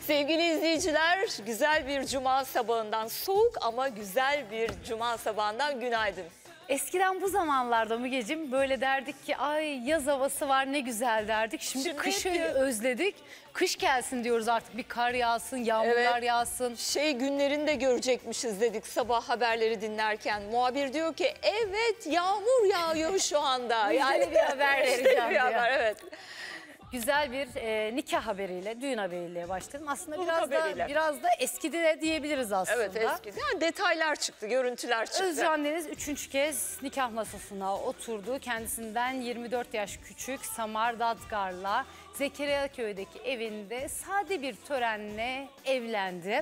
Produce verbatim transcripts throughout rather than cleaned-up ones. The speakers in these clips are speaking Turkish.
Sevgili izleyiciler, güzel bir cuma sabahından, soğuk ama güzel bir cuma sabahından günaydın. Eskiden bu zamanlarda Mügeciğim böyle derdik ki ay yaz havası var ne güzel derdik. Şimdi, Şimdi kışı hep... özledik. Kış gelsin diyoruz artık, bir kar yağsın, yağmurlar evet, yağsın. Şey günlerini de görecekmişiz dedik sabah haberleri dinlerken. Muhabir diyor ki evet yağmur yağıyor şu anda. Yani bir haber vereceğim bir haber, evet. Güzel bir e, nikah haberiyle, düğün haberiyle başladım. Aslında biraz haberiyle. da biraz da eskidi de diyebiliriz aslında. Evet eskidi. Yani detaylar çıktı, görüntüler çıktı. Özcan Deniz üçüncü kez nikah masasına oturdu. Kendisinden yirmi dört yaş küçük Samar Dadgar'la Zekeriyaköy'deki evinde sade bir törenle evlendi.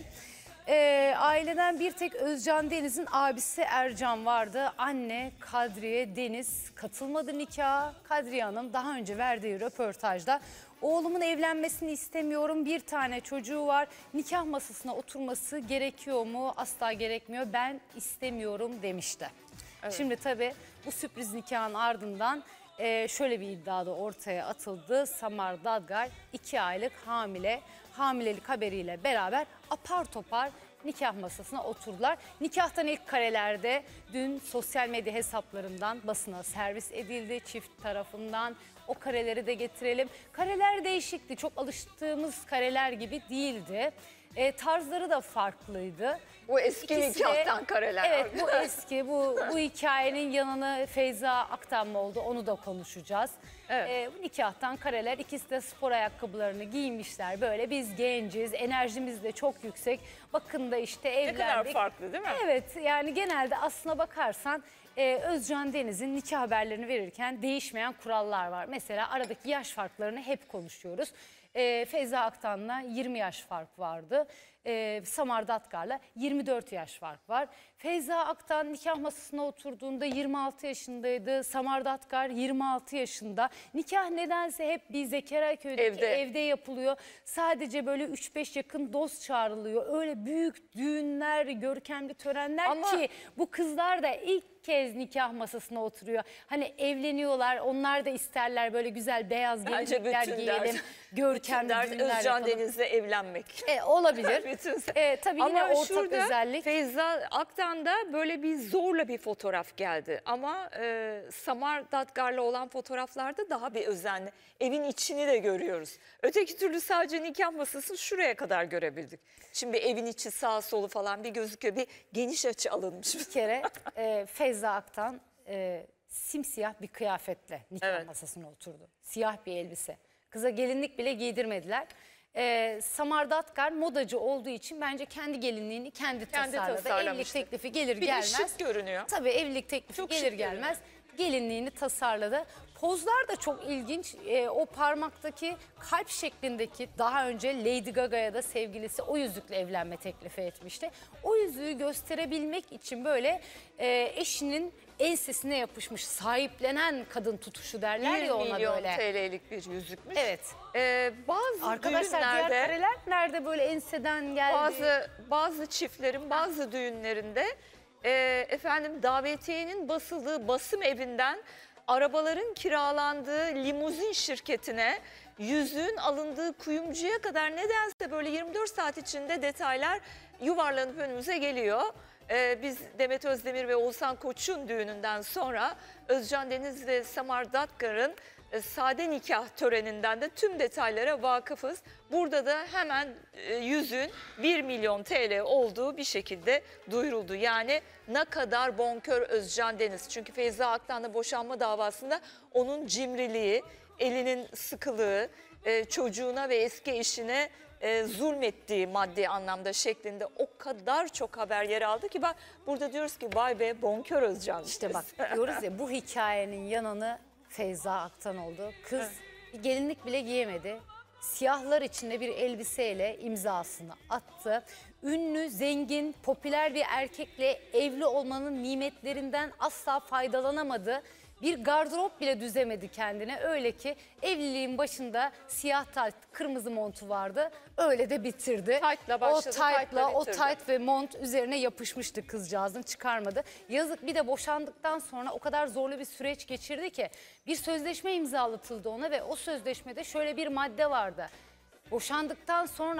Ee, aileden bir tek Özcan Deniz'in abisi Ercan vardı. Anne Kadriye Deniz katılmadı nikaha. Kadriye Hanım daha önce verdiği röportajda oğlumun evlenmesini istemiyorum, bir tane çocuğu var, nikah masasına oturması gerekiyor mu? Asla gerekmiyor, ben istemiyorum demişti. Evet. Şimdi tabii bu sürpriz nikahın ardından Ee, şöyle bir iddia da ortaya atıldı. Samar Dadgar iki aylık hamile, hamilelik haberiyle beraber apar topar nikah masasına oturdular. Nikahtan ilk karelerde dün sosyal medya hesaplarından basına servis edildi çift tarafından. O kareleri de getirelim. Kareler değişikti, çok alıştığımız kareler gibi değildi. E, tarzları da farklıydı. Bu eski İkisi nikahtan de, kareler. Evet bu eski, bu, bu hikayenin yanına Feyza Aktan mı oldu onu da konuşacağız. Evet. E, bu nikahtan kareler, ikisi de spor ayakkabılarını giymişler. Böyle biz genciz, enerjimiz de çok yüksek. Bakın da işte evlendik. Ne kadar farklı değil mi? Evet yani genelde aslına bakarsan Ee, Özcan Deniz'in nikah haberlerini verirken değişmeyen kurallar var. Mesela aradaki yaş farklarını hep konuşuyoruz. Ee, Feyza Aktan'la yirmi yaş fark vardı. Ee, Samar Dadgar'la yirmi dört yaş fark var. Feyza Aktan nikah masasına oturduğunda yirmi altı yaşındaydı. Samar Dadgar yirmi altı yaşında. Nikah nedense hep bir Zekeriyaköy'deki evde. evde yapılıyor. Sadece böyle üç beş yakın dost çağrılıyor. Öyle büyük düğünler, görkemli törenler Ama... ki bu kızlar da ilk kez nikah masasına oturuyor. Hani evleniyorlar, onlar da isterler böyle güzel beyaz gelinlikler giyelim, görkemli düğünler Özcan yapalım. Deniz'le evlenmek. E, olabilir. e, tabii yine Ama ortak şurada özellik. Feyza Aktan'da böyle bir zorla bir fotoğraf geldi. Ama e, Samar Dadgar'la olan fotoğraflarda daha bir özenli. Evin içini de görüyoruz. Öteki türlü sadece nikah masasını şuraya kadar görebildik. Şimdi evin içi sağ solu falan bir gözüküyor. Bir geniş açı alınmış. Bir kere e, Feyza Aktan e, simsiyah bir kıyafetle nikah evet. masasına oturdu. Siyah bir elbise. Kıza gelinlik bile giydirmediler. Ee, Samar Dadgar modacı olduğu için bence kendi gelinliğini kendi, kendi tasarladı. Evlilik teklifi gelir bir gelmez. şık görünüyor. Tabii evlilik teklifi çok gelir gelmez. Gelinliğini tasarladı. Pozlar da çok ilginç. Ee, o parmaktaki kalp şeklindeki daha önce Lady Gaga'ya da sevgilisi o yüzükle evlenme teklifi etmişti. O yüzüğü gösterebilmek için böyle e, eşinin ensesine yapışmış, sahiplenen kadın tutuşu derler ya ona böyle. bir milyon T L'lik bir yüzükmüş. Evet. Ee, bazı Arkadaşlar düğünlerde, diğer kareler nerede böyle enseden geldi? Bazı, bazı çiftlerin bazı düğünlerinde e, efendim davetiyenin basıldığı basım evinden arabaların kiralandığı limuzin şirketine, yüzüğün alındığı kuyumcuya kadar nedense böyle yirmi dört saat içinde detaylar yuvarlanıp önümüze geliyor. Ee, biz Demet Özdemir ve Oğuzhan Koç'un düğününden sonra Özcan Deniz ve Samar Dadgar'ın e, sade nikah töreninden de tüm detaylara vakıfız. Burada da hemen e, yüzün bir milyon T L olduğu bir şekilde duyuruldu. Yani ne kadar bonkör Özcan Deniz. Çünkü Feyza Aktan'la boşanma davasında onun cimriliği, elinin sıkılığı, e, çocuğuna ve eski eşine E, zulmettiği maddi anlamda şeklinde o kadar çok haber yer aldı ki bak burada diyoruz ki vay be bonkör Özcan. İşte bak diyoruz ya bu hikayenin yananı Feyza Aktan oldu. Kız evet. bir gelinlik bile giyemedi. Siyahlar içinde bir elbiseyle imzasını attı. Ünlü, zengin, popüler bir erkekle evli olmanın nimetlerinden asla faydalanamadı. Bir gardırop bile düzemedi kendine. Öyle ki evliliğin başında siyah tayt, kırmızı montu vardı. Öyle de bitirdi. Taytla başladı, o taytla, taytla o tayt ve mont üzerine yapışmıştı kızcağızın, çıkarmadı. Yazık, bir de boşandıktan sonra o kadar zorlu bir süreç geçirdi ki bir sözleşme imzalatıldı ona ve o sözleşmede şöyle bir madde vardı. Boşandıktan sonra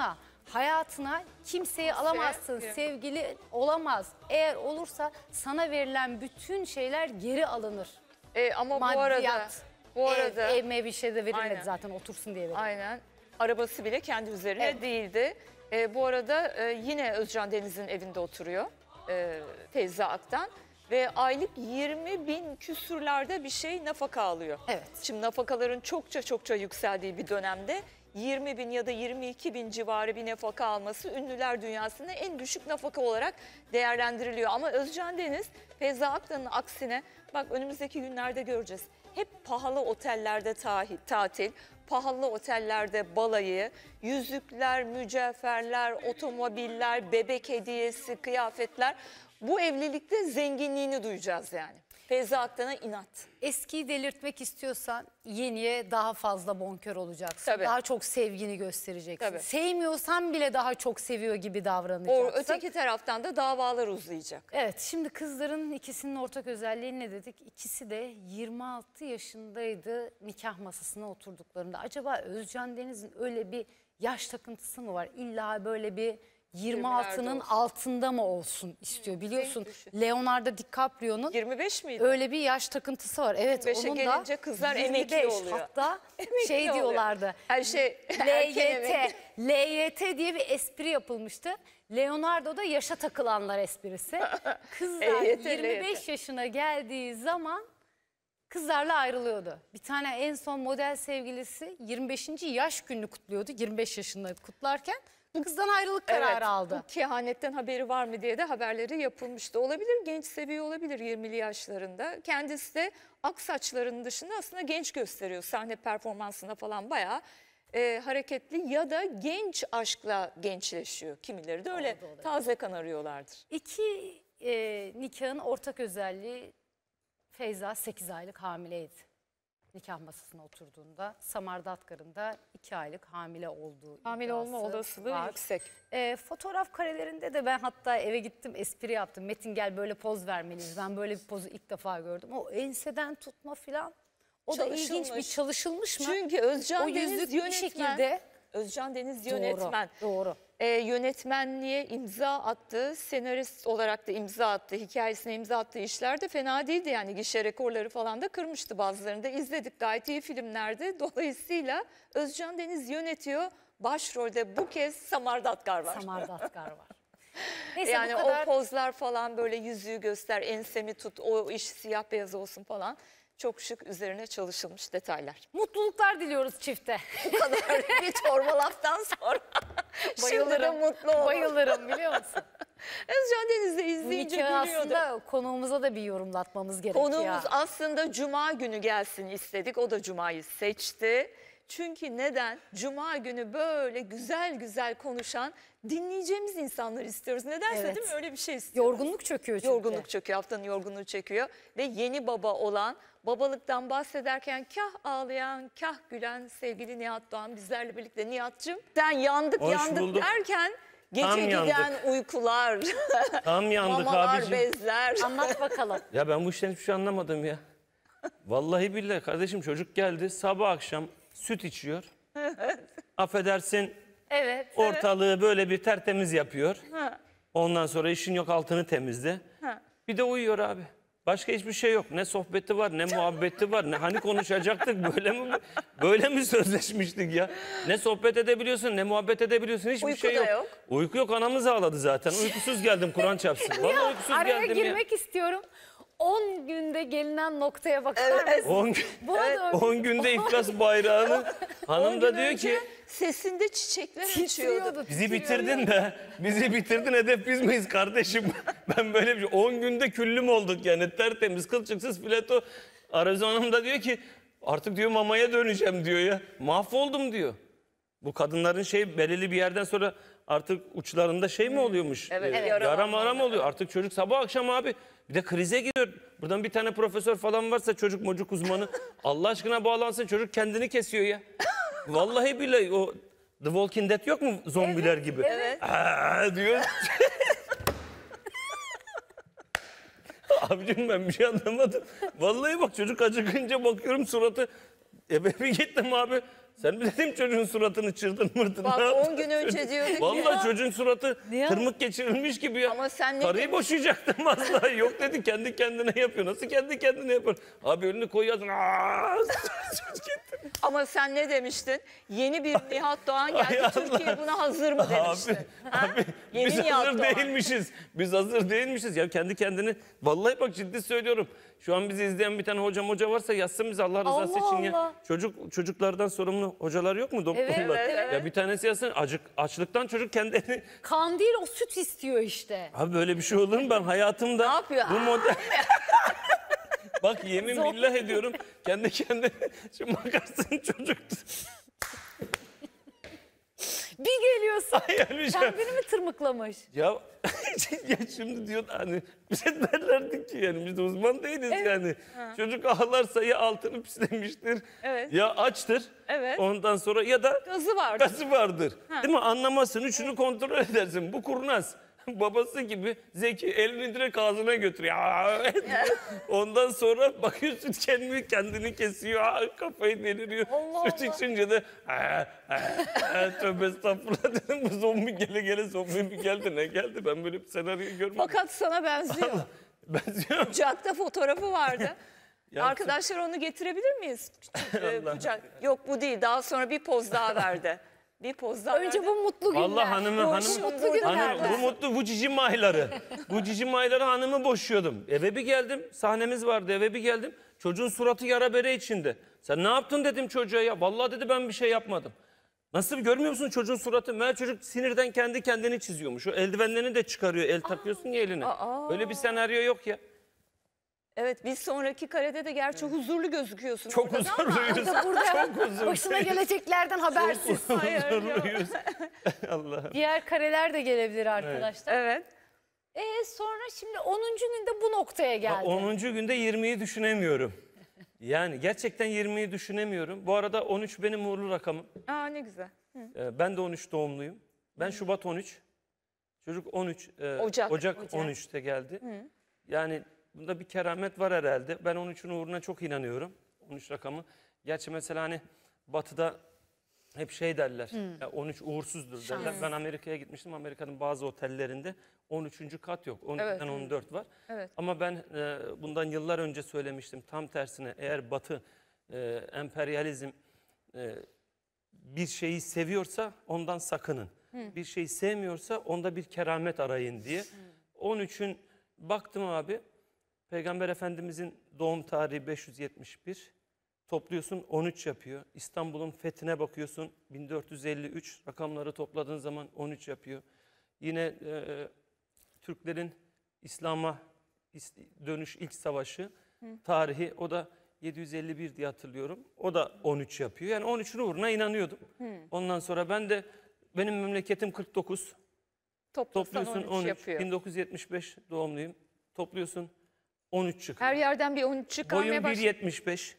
Hayatına kimseyi alamazsın, Kimse- sevgili olamaz. Eğer olursa sana verilen bütün şeyler geri alınır. E, ama bu arada, Maddiyat, bu arada ev, ev mev bir şey de verilmedi Aynen. zaten, otursun diye verilmedi. aynen arabası bile kendi üzerine Evet. değildi. E, bu arada e, yine Özcan Deniz'in evinde oturuyor e, Feyza Aktan ve aylık yirmi bin küsürlerde bir şey nafaka alıyor. Evet. Şimdi nafakaların çokça çokça yükseldiği bir dönemde yirmi bin ya da yirmi iki bin civarı bir nafaka alması ünlüler dünyasında en düşük nafaka olarak değerlendiriliyor. Ama Özcan Deniz Feyza Aktan'ın aksine bak önümüzdeki günlerde göreceğiz. Hep pahalı otellerde tahi, tatil, pahalı otellerde balayı, yüzükler, mücevherler, otomobiller, bebek hediyesi, kıyafetler. Bu evlilikte zenginliğini duyacağız yani. Feyza Aktan'a inat. Eskiyi delirtmek istiyorsan yeniye daha fazla bonkör olacaksın. Tabii. Daha çok sevgini göstereceksin. Tabii. Sevmiyorsan bile daha çok seviyor gibi O davranacaksın. öteki taraftan da davalar uzayacak. Evet, şimdi kızların ikisinin ortak özelliği ne dedik? İkisi de yirmi altı yaşındaydı nikah masasına oturduklarında. Acaba Özcan Deniz'in öyle bir yaş takıntısı mı var? İlla böyle bir yirmi altının olsun. altında mı olsun istiyor? Biliyorsun düşün. Leonardo DiCaprio'nun yirmi beş miydi? öyle bir yaş takıntısı var. Evet, yirmi beşe onun gelince da kızlar yirmi beş, emekli oluyor. hatta Emekli şey oluyor. diyorlardı. Her şey L erken Y emekli. T, L Y T diye bir espri yapılmıştı. Leonardo da yaşa takılanlar esprisi. Kızlar E Y T, yirmi beş L Y T. yaşına geldiği zaman kızlarla ayrılıyordu. Bir tane en son model sevgilisi yirmi beşinci yaş gününü kutluyordu. yirmi beş yaşında kutlarken kızdan ayrılık kararı Evet, aldı. bu kehanetten haberi var mı diye de haberleri yapılmıştı. Olabilir, genç seviyor olabilir yirmili yaşlarında. Kendisi de ak saçlarının dışında aslında genç gösteriyor. Sahne performansında falan bayağı e, hareketli ya da genç aşkla gençleşiyor. Kimileri de öyle Oldu, oldu. taze kan arıyorlardır. İki e, nikahın ortak özelliği, Feyza sekiz aylık hamileydi. Nikah masasına oturduğunda Samar Datkar'ın da iki aylık hamile olduğu Hamile olma iddiası olasılığı var. yüksek. E, fotoğraf karelerinde de ben hatta eve gittim, espri yaptım. Metin gel böyle poz vermeliyiz. Ben böyle bir pozu ilk defa gördüm. O enseden tutma filan, o da ilginç bir Çalışılmış. çalışılmış mı? Çünkü Özcan O Deniz yüzük bir yönetmen. şekilde Özcan Deniz yönetmen. doğru, doğru. E, yönetmenliğe imza attı, senarist olarak da imza attı, hikayesine imza attığı işler de fena değildi. Yani gişe rekorları falan da kırmıştı, bazılarını da izledik, gayet iyi filmlerdi. Dolayısıyla Özcan Deniz yönetiyor, başrolde bu kez Samar Datkar var. Samar Datkar var. Neyse, Yani bu kadar... o pozlar falan, böyle yüzüğü göster, ensemi tut, o iş siyah beyaz olsun falan. Çok şık, üzerine çalışılmış detaylar. Mutluluklar diliyoruz çifte. Bu kadar bir torba laftan sonra şimdi de mutlu olun. Bayılırım, biliyor musun? Özcan Deniz'i Bu izleyince nikahı gülüyordu. aslında konuğumuza da bir yorumlatmamız gerekiyor. Konuğumuz aslında Cuma günü gelsin istedik. O da Cuma'yı seçti. Çünkü neden? Cuma günü böyle güzel güzel konuşan, dinleyeceğimiz insanlar istiyoruz. Nedense Evet. değil mi? Öyle bir şey istiyoruz. Yorgunluk çöküyor çünkü. Yorgunluk çöküyor, haftanın yorgunluğu çekiyor. Ve yeni baba olan, babalıktan bahsederken kah ağlayan, kah gülen sevgili Nihat Doğan bizlerle birlikte. Nihat'cığım, sen yandık Hoş yandık bulduk. derken gece Tam giden yandık. uykular, Tam yandık mamalar, abicim. bezler. Anlat bakalım. Ya ben bu işten hiçbir şey anlamadım ya. Vallahi billahi kardeşim, çocuk geldi sabah akşam süt içiyor. Affedersin, Evet. ortalığı böyle bir tertemiz yapıyor. Ha. Ondan sonra işin yok, altını temizle. Ha. Bir de uyuyor abi. Başka hiçbir şey yok. Ne sohbeti var, ne muhabbeti var. Ne hani konuşacaktık, böyle mi böyle mi sözleşmiştik ya? Ne sohbet edebiliyorsun, ne muhabbet edebiliyorsun, hiçbir Uyku şey da yok. yok. Uyku yok, anamız ağladı zaten. Uykusuz geldim, Kur'an çarpsın. Vallahi uykusuz Araya geldim ya. girmek istiyorum. on günde gelinen noktaya bakar mısın? on gün- Bu da on günde iflas bayrağını hanım da diyor ki Sesinde çiçekler açıyordu. titriyordu. bizi titriyordu. bitirdin be. Bizi bitirdin, hedef biz miyiz kardeşim? Ben böyle bir şey. on günde küllüm olduk yani, tertemiz kılçıksız fileto. Arzu Hanım da diyor ki artık diyor mamaya döneceğim diyor ya. Mahvoldum diyor. Bu kadınların şey belirli bir yerden sonra artık uçlarında şey mi oluyormuş? Evet, Ee, evet. Yara Yara mara mı oluyor? Artık çocuk sabah akşam abi bir de krize giriyor. Buradan bir tane profesör falan varsa, çocuk mocuk uzmanı, Allah aşkına bağlansın, çocuk kendini kesiyor ya. Vallahi billahi o The Walking Dead yok mu zombiler gibi? Evet. Aa, diyor. Abicim ben bir şey anlamadım. Vallahi bak, çocuk acıkınca bakıyorum suratı. Eve bir gittim abi. Sen mi dedim çocuğun suratını çırdın mırdın? Bak ne yaptın? on gün önce diyorduk ki Vallahi ya. çocuğun suratı Ya. tırmık geçirilmiş gibi ya. Ama sen ne Karıyı demiştin? boşayacaktım asla. Yok dedi kendi kendine yapıyor. Nasıl kendi kendine yapar? Abi önünü koyuyorsun. Aa, gitti. Ama sen ne demiştin? Yeni bir Nihat Doğan geldi. Ay Allah. Türkiye buna hazır mı demiştin? Abi, Ha? abi Yeni biz Nihat hazır Doğan. değilmişiz. Biz hazır değilmişiz. Ya kendi kendini vallahi bak ciddi söylüyorum. Şu an bizi izleyen bir tane hocam hoca varsa yazsın bize Allah rızası Allah için ya. Allah. Çocuk çocuklardan sorumlu hocalar yok mu doktorlar? Evet, evet. Ya bir tanesi yazsın acık açlıktan çocuk kendini. Kan değil o süt istiyor işte. Abi böyle bir şey olur mu ben hayatımda Ne yapıyor? bu model Bak yemin billah ediyorum kendi kendine şu bakarsın çocuk. Bir geliyorsun. Yani şey- Kendini mi tırmıklamış? Ya, ya şimdi diyor hani bize derlerdi ki yani biz de uzman değiliz yani. Çocuk ağlarsa ya altını pislemiştir Evet. ya açtır. Evet. Ondan sonra ya da Gazı var. gazı vardır. Değil mi? Anlamazsın. Üçünü kontrol edersin. Bu kurnaz. Babası gibi zeki elini direkt ağzına götürüyor. Aa, ondan sonra bakıyorsun kendini kendini kesiyor. Aa, kafayı deliriyor. Allah Süt Allah. içince de aa, aa, aa, tövbe estağfurullah dedim. Bu zombi gele gele zombi mi geldi ne geldi? Ben böyle bir senaryo görmedim. Fakat sana benziyor. Benziyor. Kucakta fotoğrafı vardı. Ya Arkadaşlar onu getirebilir miyiz? Küçük, e, Allah. kucak. Yok bu değil. Daha sonra bir poz daha verdi. Bir poz daha Önce verdi. bu mutlu günler. Allah hanımı Bu hanım mutlu günler. hanım bu mutlu bu cici mayları. Bu cici mayları hanımı boşuyordum. Eve bir geldim. Sahnemiz vardı. Eve bir geldim. Çocuğun suratı yara bere içinde. Sen ne yaptın dedim çocuğa ya. Vallahi dedi ben bir şey yapmadım. Nasıl görmüyor musun çocuğun suratı? Meğer çocuk sinirden kendi kendini çiziyormuş. O eldivenlerini de çıkarıyor. El takıyorsun ya eline. Aa. Böyle bir senaryo yok ya. Evet biz sonraki karede de gerçi huzurlu gözüküyorsun. Çok orada da ama- huzurluyuz. Burada, burada Çok huzurluyuz. başına geleceklerden habersiz. Hayır, yok. Huzurluyuz. Allah'ım. Diğer kareler de gelebilir arkadaşlar. Evet. Ee, sonra şimdi onuncu günde bu noktaya geldi. onuncu günde yirmiyi düşünemiyorum. Yani gerçekten yirmiyi düşünemiyorum. Bu arada on üç benim uğurlu rakamım. Aa ne güzel. Ee, Ben de on üç doğumluyum. Ben Şubat on üç. Çocuk on üç e, Ocak. Ocak, Ocak. on üçte geldi. Yani bunda bir keramet var herhalde. Ben on üçün uğruna çok inanıyorum. on üç rakamı. Gerçi mesela hani Batı'da hep şey derler. ya on üç uğursuzdur derler. Ben Amerika'ya gitmiştim. Amerika'nın bazı otellerinde on üçüncü kat yok. on üçten on dört var. Evet. Ama ben e, bundan yıllar önce söylemiştim. Tam tersine eğer Batı e, emperyalizm e, bir şeyi seviyorsa ondan sakının. Bir şeyi sevmiyorsa onda bir keramet arayın diye. on üçün baktım abi. Peygamber Efendimizin doğum tarihi beş yüz yetmiş bir. Topluyorsun on üç yapıyor. İstanbul'un fethine bakıyorsun bin dört yüz elli üç. Rakamları topladığın zaman on üç yapıyor. Yine e, Türklerin İslam'a is- dönüş ilk savaşı tarihi o da yedi yüz elli bir diye hatırlıyorum. O da on üç yapıyor. Yani on üçün uğruna inanıyordum. Ondan sonra ben de benim memleketim kırk dokuz. Toplasan Topluyorsun on üç on üç. yapıyor. bin dokuz yüz yetmiş beş doğumluyum. Topluyorsun on üç çıkıyor. Her yerden bir on üç çıkarmaya Boyum bir başladı. yetmiş beş.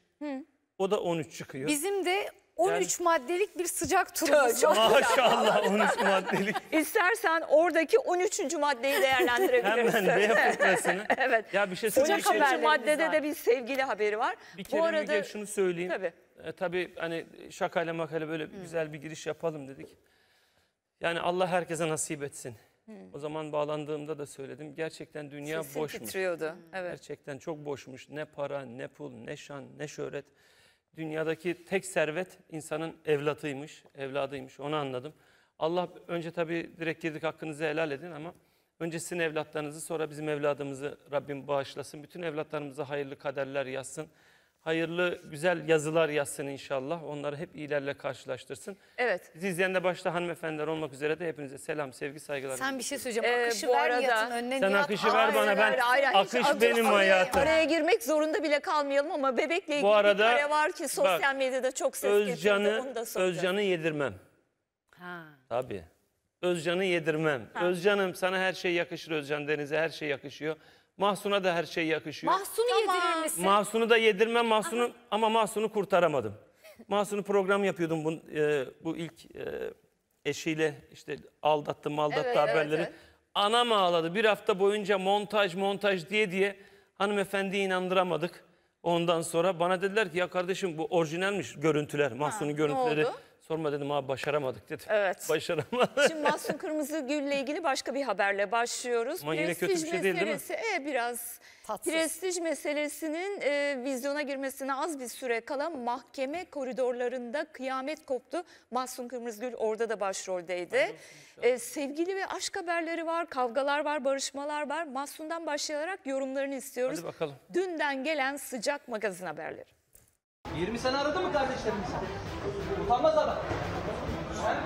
O da on üç çıkıyor. Bizim de on üç maddelik bir sıcak turumuz Çok- var. Maşallah on üç maddelik. İstersen oradaki on üçüncü maddeyi değerlendirebilirsin. Hemen B fıkrasını. Evet. Ya bir şey Sıcak söyleyeyim. on üçüncü haberlerimiz maddede var. de bir sevgili haberi var. Bir kere Bu arada Müge şunu söyleyeyim. tabii. E, tabii hani şakayla makayla böyle güzel bir giriş yapalım dedik. Yani Allah herkese nasip etsin. O zaman bağlandığımda da söyledim. Gerçekten dünya sesin boşmuş. titriyordu. Evet. Gerçekten çok boşmuş. Ne para, ne pul, ne şan, ne şöhret. Dünyadaki tek servet insanın evlatıymış, evladıymış. Onu anladım. Allah önce tabii direkt girdik hakkınızı helal edin ama önce sizin evlatlarınızı sonra bizim evladımızı Rabbim bağışlasın. Bütün evlatlarımıza hayırlı kaderler yazsın. Hayırlı, güzel yazılar yazsın inşallah. Onları hep iyilerle karşılaştırsın. Evet. Bizi izleyen de başta hanımefendiler olmak üzere de hepinize selam, sevgi, saygılar. Sen bir şey söyleyeceğim. Ee, Akışı bu ver arada- Nihat'ın önüne. Sen Nihat, akışı ver Aa, bana, ben Hayır, hayır, hayır. akış Hiç benim araya- hayatım. Araya girmek zorunda bile kalmayalım ama bebekle ilgili Bu arada- bir kare var ki sosyal bak, medyada çok ses getirdi. Onu Özcan'ı, da soracağım. Özcan'ı yedirmem. Ha. Tabii. Özcan'ı yedirmem. Özcan'ım sana her şey yakışır Özcan Deniz'e her şey yakışıyor. Mahsun'a da her şey yakışıyor. Mahsun'u Tamam. yedirir misin? Mahsun'u da yedirmem Mahsun'u ama Mahsun'u kurtaramadım. Mahsun'u program yapıyordum bu, e, bu ilk e, eşiyle işte aldattı maldattı Evet, evet, haberleri. evet. Anam ağladı bir hafta boyunca montaj montaj diye diye hanımefendiyi inandıramadık. Ondan sonra bana dediler ki ya kardeşim bu orijinalmiş görüntüler. Mahsun'un görüntüleri. oldu? Sorma dedim abi başaramadık dedim. Evet. Başaramadık. Şimdi Mahsun Kırmızıgül'le ilgili başka bir haberle başlıyoruz. Ama yine kötü bir şey değil, değil mi? meselesi, e, biraz Tatsız. prestij meselesinin e, vizyona girmesine az bir süre kala mahkeme koridorlarında kıyamet koptu. Mahsun Kırmızıgül orada da başroldeydi. E, sevgili ve aşk haberleri var, kavgalar var, barışmalar var. Mahsun'dan başlayarak yorumlarını istiyoruz. Hadi bakalım. Dünden gelen sıcak magazin haberleri. yirmi sene aradı mı kardeşlerimiz? Utanmaz adam. Sen?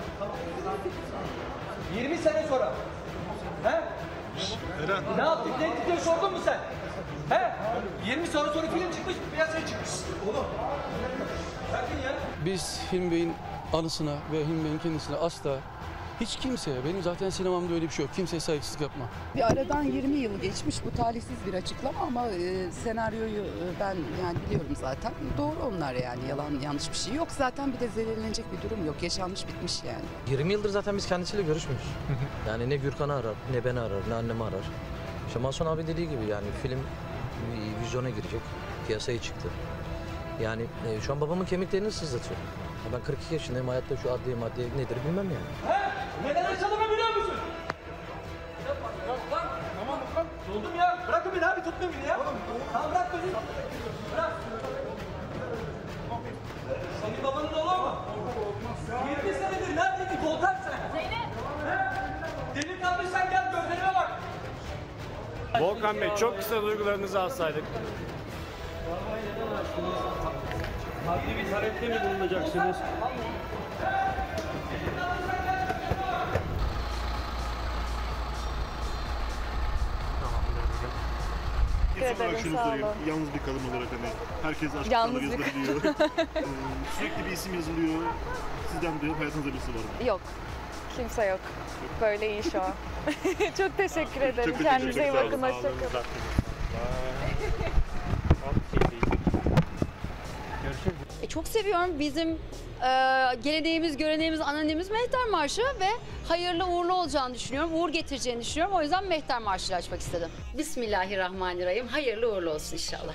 yirmi sene sonra. He? Ne yaptın? Ne ettin diye sordun mu sen? He? yirmi sene sonra film çıkmış, piyasaya çıkmış. Oğlum. Sakın ya. Biz Hilmi Bey'in anısına ve Hilmi Bey'in kendisine asla hiç kimseye, benim zaten sinemamda öyle bir şey yok, kimseye saygısızlık yapma. Bir aradan yirmi yıl geçmiş, bu talihsiz bir açıklama ama e, senaryoyu e, ben yani biliyorum zaten. Doğru onlar yani, yalan yanlış bir şey yok. Zaten bir de zehirlenecek bir durum yok, yaşanmış bitmiş yani. yirmi yıldır zaten biz kendisiyle görüşmüyoruz. Yani ne Gürkan'ı arar, ne beni arar, ne annemi arar. İşte Mahsun abi dediği gibi yani film vizyona girecek, piyasaya çıktı. Yani e, şu an babamın kemiklerini sızlatıyor. Ya ben kırk iki yaşındayım, hayatta şu adliye maddiye nedir bilmem yani. He? Neden yaşadığımı biliyor musun? Yapma. Bırak lan. Tamam bak. Doldum ya. Bırakın beni abi, tutmayın beni ya. Tamam bırak beni. Bırak. Senin babanın oğlu mu? yirmi senedir neredeydin Volkan sen? Zeynep. Deli kalmışsan gel gözlerime bak. Volkan Bey çok kısa duygularınızı alsaydık. Maddi bir talepte mi bulunacaksınız? İnsan olarak şunu sorayım, yalnız bir kadın olarak hani herkes aşk kanalı yazılabiliyor. Ee, sürekli bir isim yazılıyor. Sizden de hayatınızda birisi var mı? Yok. Kimse yok. Böyle iyi şu an. Çok teşekkür ederim. Çok Kendinize iyi teşekkür bakın. ederim. Hoşçakalın. E, çok seviyorum. Bizim e, geleneğimiz, göreneğimiz, anneannemiz Mehter Marşı ve hayırlı uğurlu olacağını düşünüyorum. Uğur getireceğini düşünüyorum. O yüzden Mehter Marşı'yla açmak istedim. Bismillahirrahmanirrahim. Hayırlı uğurlu olsun inşallah.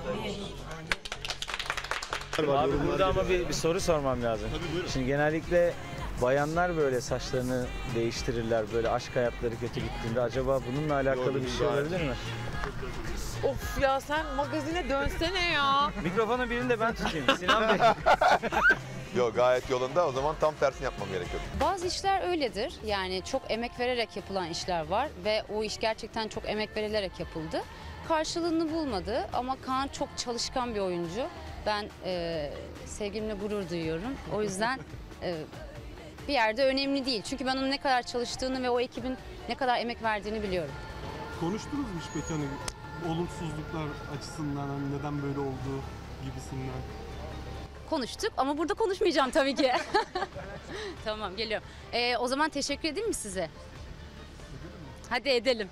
Abi burada ama bir, bir soru sormam lazım. Şimdi genellikle bayanlar böyle saçlarını değiştirirler, böyle aşk hayatları kötü gittiğinde. Acaba bununla alakalı bir şey olabilir mi? Of ya, sen magazine dönsene ya. Mikrofonu birini de ben tutayım. Sinan Bey. Yok, gayet yolunda. O zaman tam tersini yapmam gerekiyor. Bazı işler öyledir. Yani çok emek vererek yapılan işler var ve o iş gerçekten çok emek verilerek yapıldı. Karşılığını bulmadı ama Kaan çok çalışkan bir oyuncu. Ben e, sevgilimle gurur duyuyorum. O yüzden e, bir yerde önemli değil. Çünkü ben onun ne kadar çalıştığını ve o ekibin ne kadar emek verdiğini biliyorum. Konuştunuz mu hiç peki hani olumsuzluklar açısından hani neden böyle olduğu gibisinden? Konuştuk ama burada konuşmayacağım tabii ki. Tamam, geliyorum. E, o zaman teşekkür edeyim mi size? Hadi edelim.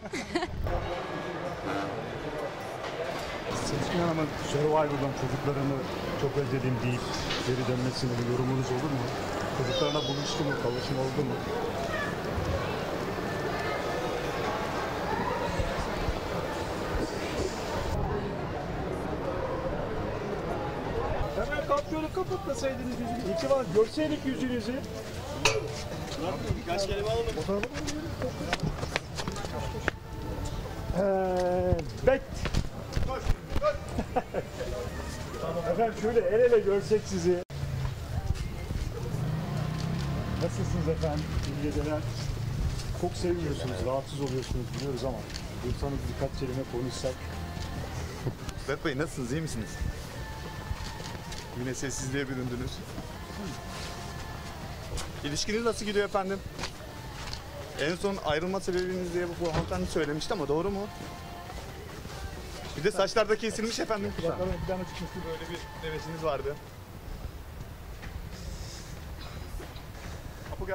Seçkin Hanım'ın Survivor'dan çocuklarını çok özledim deyip geri dönmesine bir yorumunuz olur mu? Çocuklarına buluştu mu, kavuşum oldu mu? Hemen kapıyı kapatmasaydınız yüzünü. İki var, görseydik yüzünüzü. Kaç kelime alalım. Fotoğrafı mı? Evet. Efendim şöyle el ele görsek sizi. Nasılsınız efendim? İyi geceler. Çok sevmiyorsunuz, rahatsız oluyorsunuz biliyoruz ama dursanız birkaç kelime konuşsak. Vedat Bey nasılsınız, iyi misiniz? Yine sessizliğe büründünüz. İlişkiniz nasıl gidiyor efendim? En son ayrılma sebebiniz diye bu hanımefendi söylemişti ama doğru mu? Bir de saçlarda kesilmiş efendim. Kulaklarına bir tane çıkmıştı, böyle bir devesiniz vardı. Apo gel.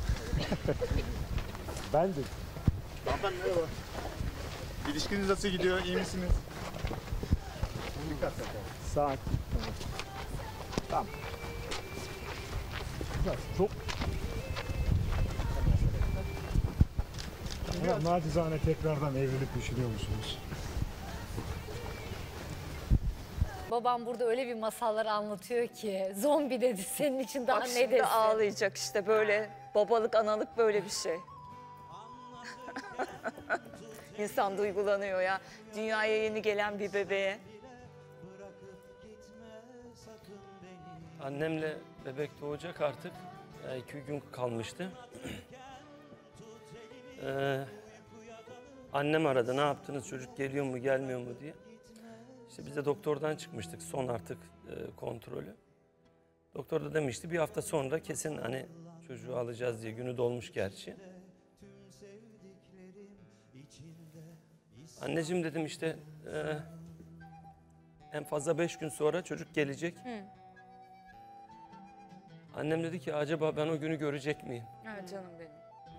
Ben de. Hanımefendi merhaba. İlişkiniz nasıl gidiyor, iyi misiniz? Dikkat et. Sakin. Tamam. Güzel, çok... Ya, nacizane tekrardan evlilik düşünüyor musunuz? Babam burada öyle bir masallar anlatıyor ki zombi dedi, senin için daha Bak ne şimdi desin? ağlayacak işte, böyle babalık analık böyle bir şey. İnsan duygulanıyor ya, dünyaya yeni gelen bir bebeğe. Annemle bebek doğacak artık. Yani iki gün kalmıştı. Ee, annem aradı, ne yaptınız, çocuk geliyor mu gelmiyor mu diye. İşte biz de doktordan çıkmıştık, son artık e, kontrolü. Doktor da demişti bir hafta sonra kesin hani çocuğu alacağız diye, günü dolmuş gerçi. Anneciğim dedim işte e, en fazla beş gün sonra çocuk gelecek. Hı. Annem dedi ki acaba ben o günü görecek miyim? Evet canım benim.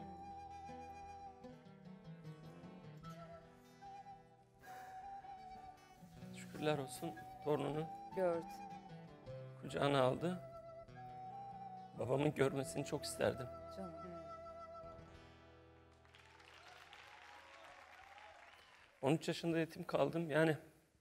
Şükürler olsun torununu Gördüm. kucağına aldı. Babamın görmesini çok isterdim. Canım. on üç yaşında yetim kaldım. Yani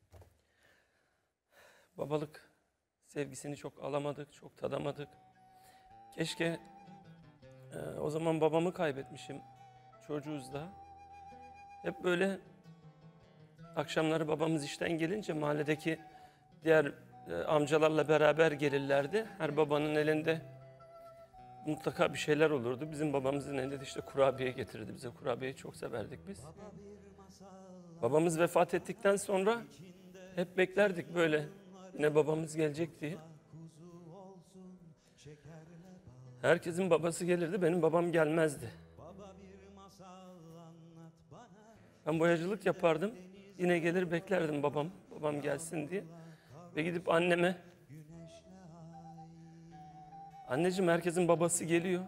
babalık sevgisini çok alamadık, çok tadamadık. Keşke e, o zaman babamı kaybetmişim. Çocuğuz da. Hep böyle akşamları babamız işten gelince mahalledeki diğer e, amcalarla beraber gelirlerdi. Her babanın elinde mutlaka bir şeyler olurdu. Bizim babamızın elinde de işte kurabiye getirirdi bize. Kurabiyeyi çok severdik biz. Babamız vefat ettikten sonra hep beklerdik böyle. Yine babamız gelecek diye. Herkesin babası gelirdi, benim babam gelmezdi. Ben boyacılık yapardım. Yine gelir beklerdim babam, babam gelsin diye. Ve gidip anneme, anneciğim herkesin babası geliyor.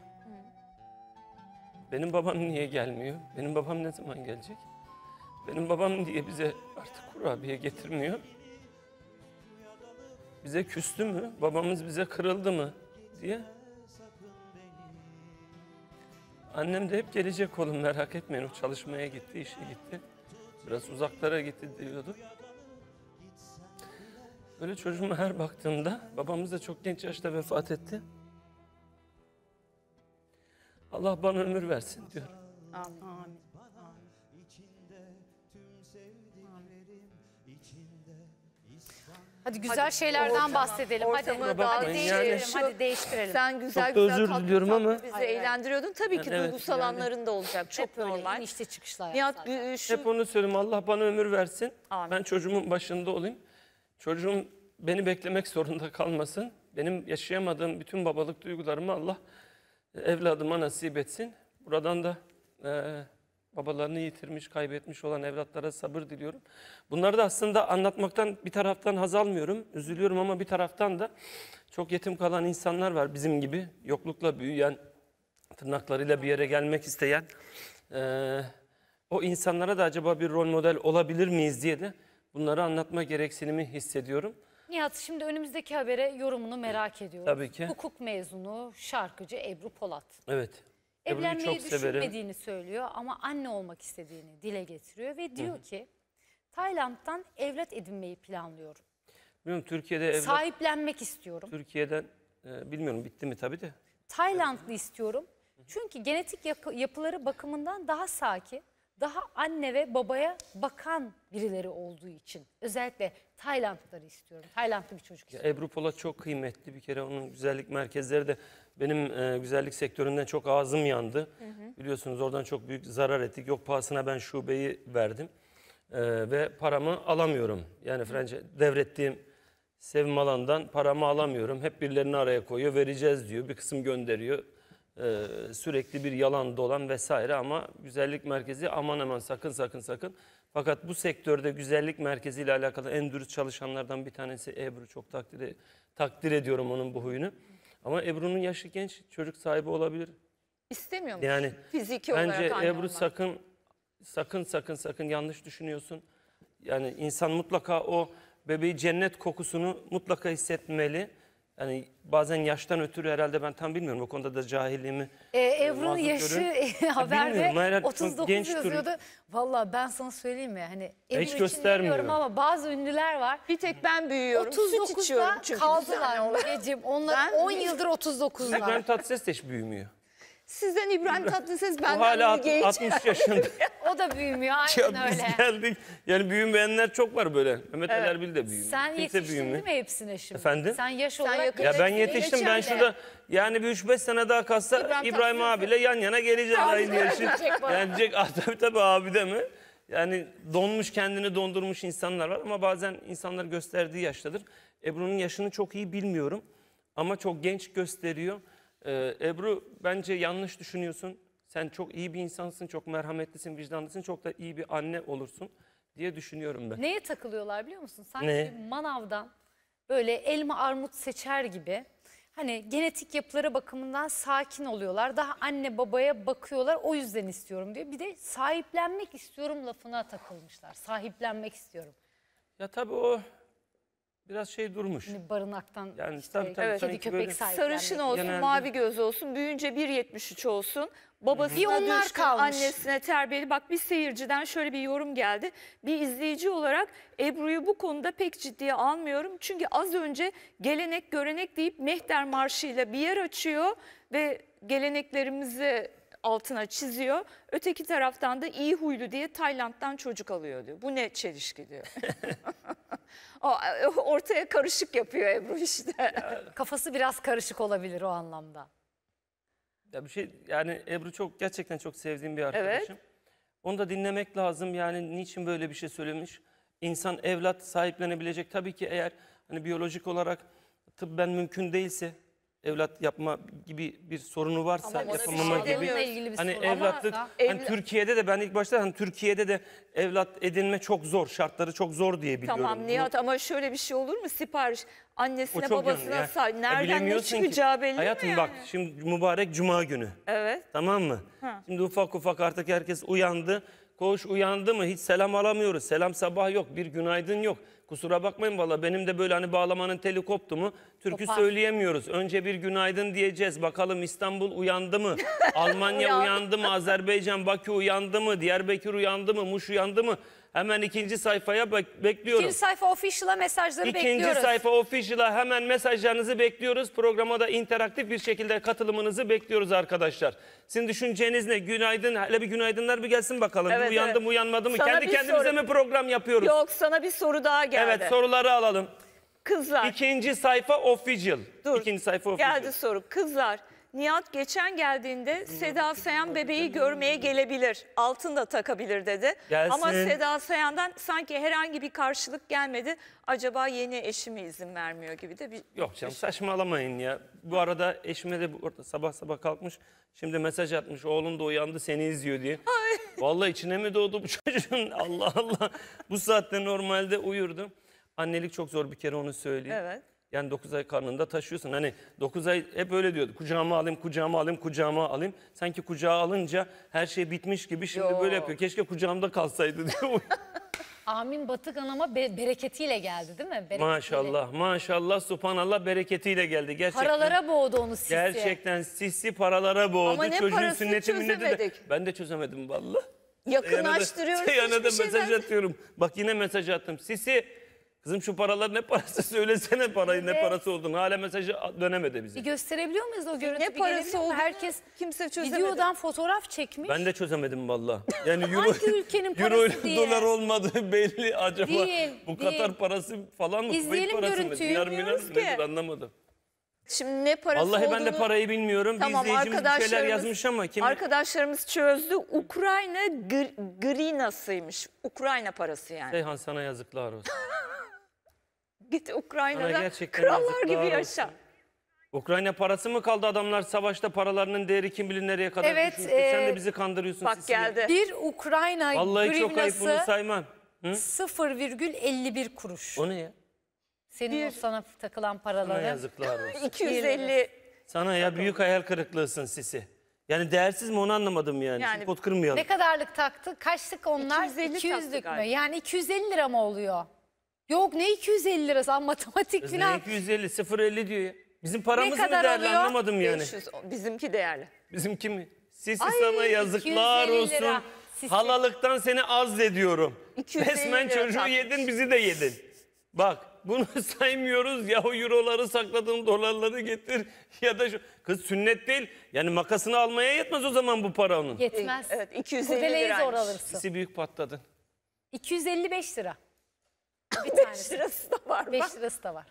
Benim babam niye gelmiyor? Benim babam ne zaman gelecek? Benim babam diye bize artık kurabiye getirmiyor. Bize küstü mü? Babamız bize kırıldı mı? Diye. Annem de hep gelecek oğlum, merak etmeyin, o çalışmaya gitti, işe gitti. Biraz uzaklara gitti diyordu. Böyle çocuğuma her baktığımda, babamız da çok genç yaşta vefat etti. Allah bana ömür versin diyorum. Amin. Amin. Hadi güzel Hadi şeylerden ortamı- bahsedelim. Hadi, ortamı hadi dağıtın. değiştirelim. Yani Hadi değiştirelim. Sen güzel Çok da güzel özür tatlı diliyorum tatlı ama- bizi Hayır, hayır. eğlendiriyordun. Tabii ki Yani evet, duygusal yani- anların da olacak. Çok Hep böyle normal. inişte çıkışlar. Nihat zaten. e, şu Hep onu söylüyorum, Allah bana ömür versin. Amin. Ben çocuğumun başında olayım. Çocuğum beni beklemek zorunda kalmasın. Benim yaşayamadığım bütün babalık duygularımı Allah evladıma nasip etsin. Buradan da e, babalarını yitirmiş, kaybetmiş olan evlatlara sabır diliyorum. Bunları da aslında anlatmaktan bir taraftan haz almıyorum, üzülüyorum ama bir taraftan da çok yetim kalan insanlar var bizim gibi. Yoklukla büyüyen, tırnaklarıyla bir yere gelmek isteyen. E, o insanlara da acaba bir rol model olabilir miyiz diye de bunları anlatma gereksinimi hissediyorum. Nihat, şimdi önümüzdeki habere yorumunu merak ediyorum. Tabii ki. Hukuk mezunu şarkıcı Ebru Polat. Evet. Ebru'yu Evlenmeyi çok severim. düşünmediğini söylüyor ama anne olmak istediğini dile getiriyor ve diyor ki Tayland'dan evlat edinmeyi planlıyorum. Bilmiyorum, Türkiye'de evlat... Sahiplenmek istiyorum. Türkiye'den e, bilmiyorum bitti mi tabii de. Taylandlı istiyorum. Çünkü genetik yapı- yapıları bakımından daha sakin, daha anne ve babaya bakan birileri olduğu için. Özellikle Taylandlıları istiyorum. Taylandlı bir çocuk Ya istiyorum. Ebru Polat çok kıymetli. Bir kere onun güzellik merkezleri de benim e, güzellik sektöründen çok ağzım yandı. Biliyorsunuz oradan çok büyük zarar ettik. Yok pahasına ben şubeyi verdim. E, ve paramı alamıyorum. Yani Fransa devrettiğim Sevim Alan'dan paramı alamıyorum. Hep birilerini araya koyuyor, vereceğiz diyor. Bir kısım gönderiyor. E, sürekli bir yalan dolan vesaire ama güzellik merkezi aman aman sakın sakın sakın. Fakat bu sektörde güzellik merkeziyle alakalı en dürüst çalışanlardan bir tanesi Ebru. Çok takdir, takdir ediyorum onun bu huyunu. Ama Ebru'nun yaşı genç, çocuk sahibi olabilir. istemiyor musun? Yani Fiziki bence olarak anne Ebru olmak. sakın sakın sakın sakın yanlış düşünüyorsun. Yani insan mutlaka o bebeği cennet kokusunu mutlaka hissetmeli. Yani bazen yaştan ötürü herhalde ben tam bilmiyorum. O konuda da cahilliğimi Ee, Ebru'nun mazur yaşı görüyorum. haberde Bilmiyorum, hayır, çok otuz dokuz genç yazıyordu. duruyor. Vallahi ben sana söyleyeyim mi? Hani Ebru Hiç için göstermiyor. demiyorum ama bazı ünlüler var. Bir tek ben büyüyorum. Süt içiyorum otuz dokuzda çünkü. kaldılar Mügeciğim. Onlar Ben- on yıldır otuz dokuzlar. İbrahim Tatlıses de hiç büyümüyor. Sizden İbrahim Tatlıses O benden hala büyük genç. altmış yaşında. O da büyümüyor Ya aynen biz öyle. geldik. Yani büyümeyenler çok var böyle. Mehmet Ali Erbil de büyümüyor. Sen Kimse yetiştin büyümüyor. değil mi hepsine şimdi? Efendim? Sen yaş Sen olarak yakın- Ya ben Hepsini yetiştim. Ben geçen de. şurada yani bir üç beş sene daha kalsa İbrahim İbrahim, Tatlıses- abiyle yan yana geleceğiz aynı yaşı. diyecek bana. Yani diyecek ah, tabii tabii abi de mi? Yani donmuş kendini dondurmuş insanlar var ama bazen insanlar gösterdiği yaştadır. Ebru'nun yaşını çok iyi bilmiyorum ama çok genç gösteriyor. Ee, Ebru bence yanlış düşünüyorsun. Sen çok iyi bir insansın, çok merhametlisin, vicdanlısın, çok da iyi bir anne olursun diye düşünüyorum ben. Neye takılıyorlar biliyor musun? Sanki Ne? manavdan böyle elma armut seçer gibi. Hani genetik yapıları bakımından sakin oluyorlar. Daha anne babaya bakıyorlar. O yüzden istiyorum diyor. Bir de sahiplenmek istiyorum lafına takılmışlar. Sahiplenmek istiyorum. Ya tabii o biraz şey durmuş. Hani barınaktan Yani işte tabii, tabii, kedi sanki köpek böyle sahiplenmek. Sarışın olsun, Genelde- mavi göz olsun, büyüyünce bir yetmiş üç olsun. Babasına Bir onlar düşkün, kalmış. annesine terbiyeli. Bak bir seyirciden şöyle bir yorum geldi. Bir izleyici olarak Ebru'yu bu konuda pek ciddiye almıyorum. Çünkü az önce gelenek görenek deyip Mehter Marşı'yla bir yer açıyor ve geleneklerimizi altına çiziyor. Öteki taraftan da iyi huylu diye Tayland'dan çocuk alıyor diyor. Bu ne çelişki diyor. O, ortaya karışık yapıyor Ebru işte. Kafası biraz karışık olabilir o anlamda. Ya bir şey yani Ebru çok gerçekten çok sevdiğim bir arkadaşım. Evet. Onu da dinlemek lazım. Yani niçin böyle bir şey söylemiş? İnsan evlat sahiplenebilecek. Tabii ki eğer hani biyolojik olarak tıbben mümkün değilse evlat yapma gibi bir sorunu varsa Ama ona bir yapamama şey gibi. demiyoruz. ilgili bir Hani sorun evlatlık varsa- hani Evla- Türkiye'de de ben ilk başta hani Türkiye'de de evlat edinme çok zor. Şartları çok zor diye biliyorum. Tamam Bunu- Nihat ama şöyle bir şey olur mu? Sipariş O annesine çok babasına yani. say. Ya Nereden ne bilemiyorsun ki. çıkacağı belli Hayatım mi bak yani? şimdi mübarek cuma günü. Evet. Tamam mı? Ha. Şimdi ufak ufak artık herkes uyandı. Koğuş uyandı mı hiç selam alamıyoruz. Selam sabah yok, bir günaydın yok. Kusura bakmayın valla benim de böyle hani bağlamanın teli koptu mu türkü Kopar. söyleyemiyoruz. Önce bir günaydın diyeceğiz. Bakalım İstanbul uyandı mı? Almanya Uyandı. uyandı mı? Azerbaycan, Bakü uyandı mı? Diyarbakır uyandı mı? Muş uyandı mı? Hemen ikinci sayfaya bek- bekliyorum. İkinci sayfa official'a mesajları İkinci bekliyoruz. sayfa official'a hemen mesajlarınızı bekliyoruz. Programa da interaktif bir şekilde katılımınızı bekliyoruz arkadaşlar. Sizin düşünceniz ne? Günaydın. Hele bir günaydınlar bir gelsin bakalım. Evet, Bir uyandı evet. mı uyanmadı mı? Sana Kendi bir kendimize soru- mi program yapıyoruz? Yok sana bir soru daha geldi. Evet soruları alalım. Kızlar İkinci sayfa official. dur. İkinci sayfa official. Geldi soru. Kızlar Nihat geçen geldiğinde Seda Sayan bebeği görmeye gelebilir. Altın da takabilir dedi. Gelsin. Ama Seda Sayan'dan sanki herhangi bir karşılık gelmedi. Acaba yeni eşi mi izin vermiyor gibi de bir... Yok canım saçmalamayın ya. Bu arada eşime de bu- sabah sabah kalkmış. Şimdi mesaj atmış oğlum da uyandı seni izliyor diye. Vallahi içine mi doğdu bu çocuğun? Allah Allah. Bu saatte normalde uyurdu. Annelik çok zor bir kere onu söyleyeyim. Evet. Yani dokuz ay karnında taşıyorsun. Hani dokuz ay hep öyle diyordu. Kucağıma alayım, kucağıma alayım, kucağıma alayım. Sanki kucağa alınca her şey bitmiş gibi şimdi Yok. böyle yapıyor. Keşke kucağımda kalsaydı diyor. Amin Batık Hanım'a be- bereketiyle geldi değil mi? Bereketiyle. Maşallah, maşallah, subhanallah bereketiyle geldi. Gerçekten. Paralara boğdu onu sisi. Gerçekten sisi paralara boğdu. Ama ne Çocuğun parası sünneti minneti de. çözemedik. Ben de çözemedim vallahi. Yakınlaştırıyoruz. Seyhan'a da hiçbir mesaj şeyden- atıyorum. Bak yine mesaj attım. Sisi, kızım şu paralar ne parası söylesene parayı ne Evet. parası olduğunu. Hala mesajı dönemedi bize. Bir gösterebiliyor muyuz o görüntü? Ne Bir parası gelebilir mi? olduğunu Herkes kimse çözemedi. videodan fotoğraf çekmiş. Ben de çözemedim vallahi. Yani euro, Hangi ülkenin euro parası ile diye. dolar olmadığı belli acaba. Değil, bu değil. Katar parası falan mı? İzleyelim Kuveyt parası mı? görüntüyü. Dinar minar Bilmiyoruz mı? ki. Nedir anlamadım. Şimdi ne parası Vallahi olduğunu... ben de parayı bilmiyorum. Tamam, bir izleyicimiz bir şeyler arkadaşlarımız- yazmış ama kim? Arkadaşlarımız çözdü. Ukrayna gr- grinasıymış. Ukrayna parası yani. Seyhan sana yazıklar olsun. Git Sana Ukrayna'da gerçekten krallar yazıklar gibi olsun. yaşa. Ukrayna parası mı kaldı adamlar savaşta paralarının değeri kim bilir nereye kadar Evet, düşmüştü. Sen e, de bizi kandırıyorsun. Bak Sisi'yle. geldi. Bir Ukrayna Vallahi çok ayıp bunu grivnası saymam. Hı? sıfır virgül elli bir kuruş. O ne ya? Senin o sana takılan Sana paraları. yazıklar olsun. iki yüz elli Sana ya büyük hayal kırıklığısın Sisi. Yani değersiz mi onu anlamadım yani. Yani- Şimdi pot kırmayalım. Ne kadarlık taktı? Kaçlık onlar? iki yüz elli iki yüzlük taktı mü? galiba. Yani iki yüz elli lira mı oluyor? Yok ne iki yüz elli lirası? Ama matematik Kız ne falan. iki yüz elli, sıfır elli diyor ya. Bizim paramızı mı kadar değerli oluyor? anlamadım yani. beş yüz, bizimki değerli. Bizimki mi? Sisi Ay, sana yazıklar iki yüz elli lira. olsun. Sisi. Halalıktan seni az ediyorum. iki yüz elli Resmen lira çocuğu takmış. yedin bizi de yedin. Bak bunu saymıyoruz ya o euroları sakladığın dolarları getir ya da şu kız sünnet değil yani makasını almaya yetmez o zaman bu para onun. Yetmez. Evet, iki yüz elli Kurdeleyi liraymış. zor alırsın. Sisi büyük patladın. iki yüz elli beş lira. Bir beş tanesi. lirası da var. beş Bak, lirası da var.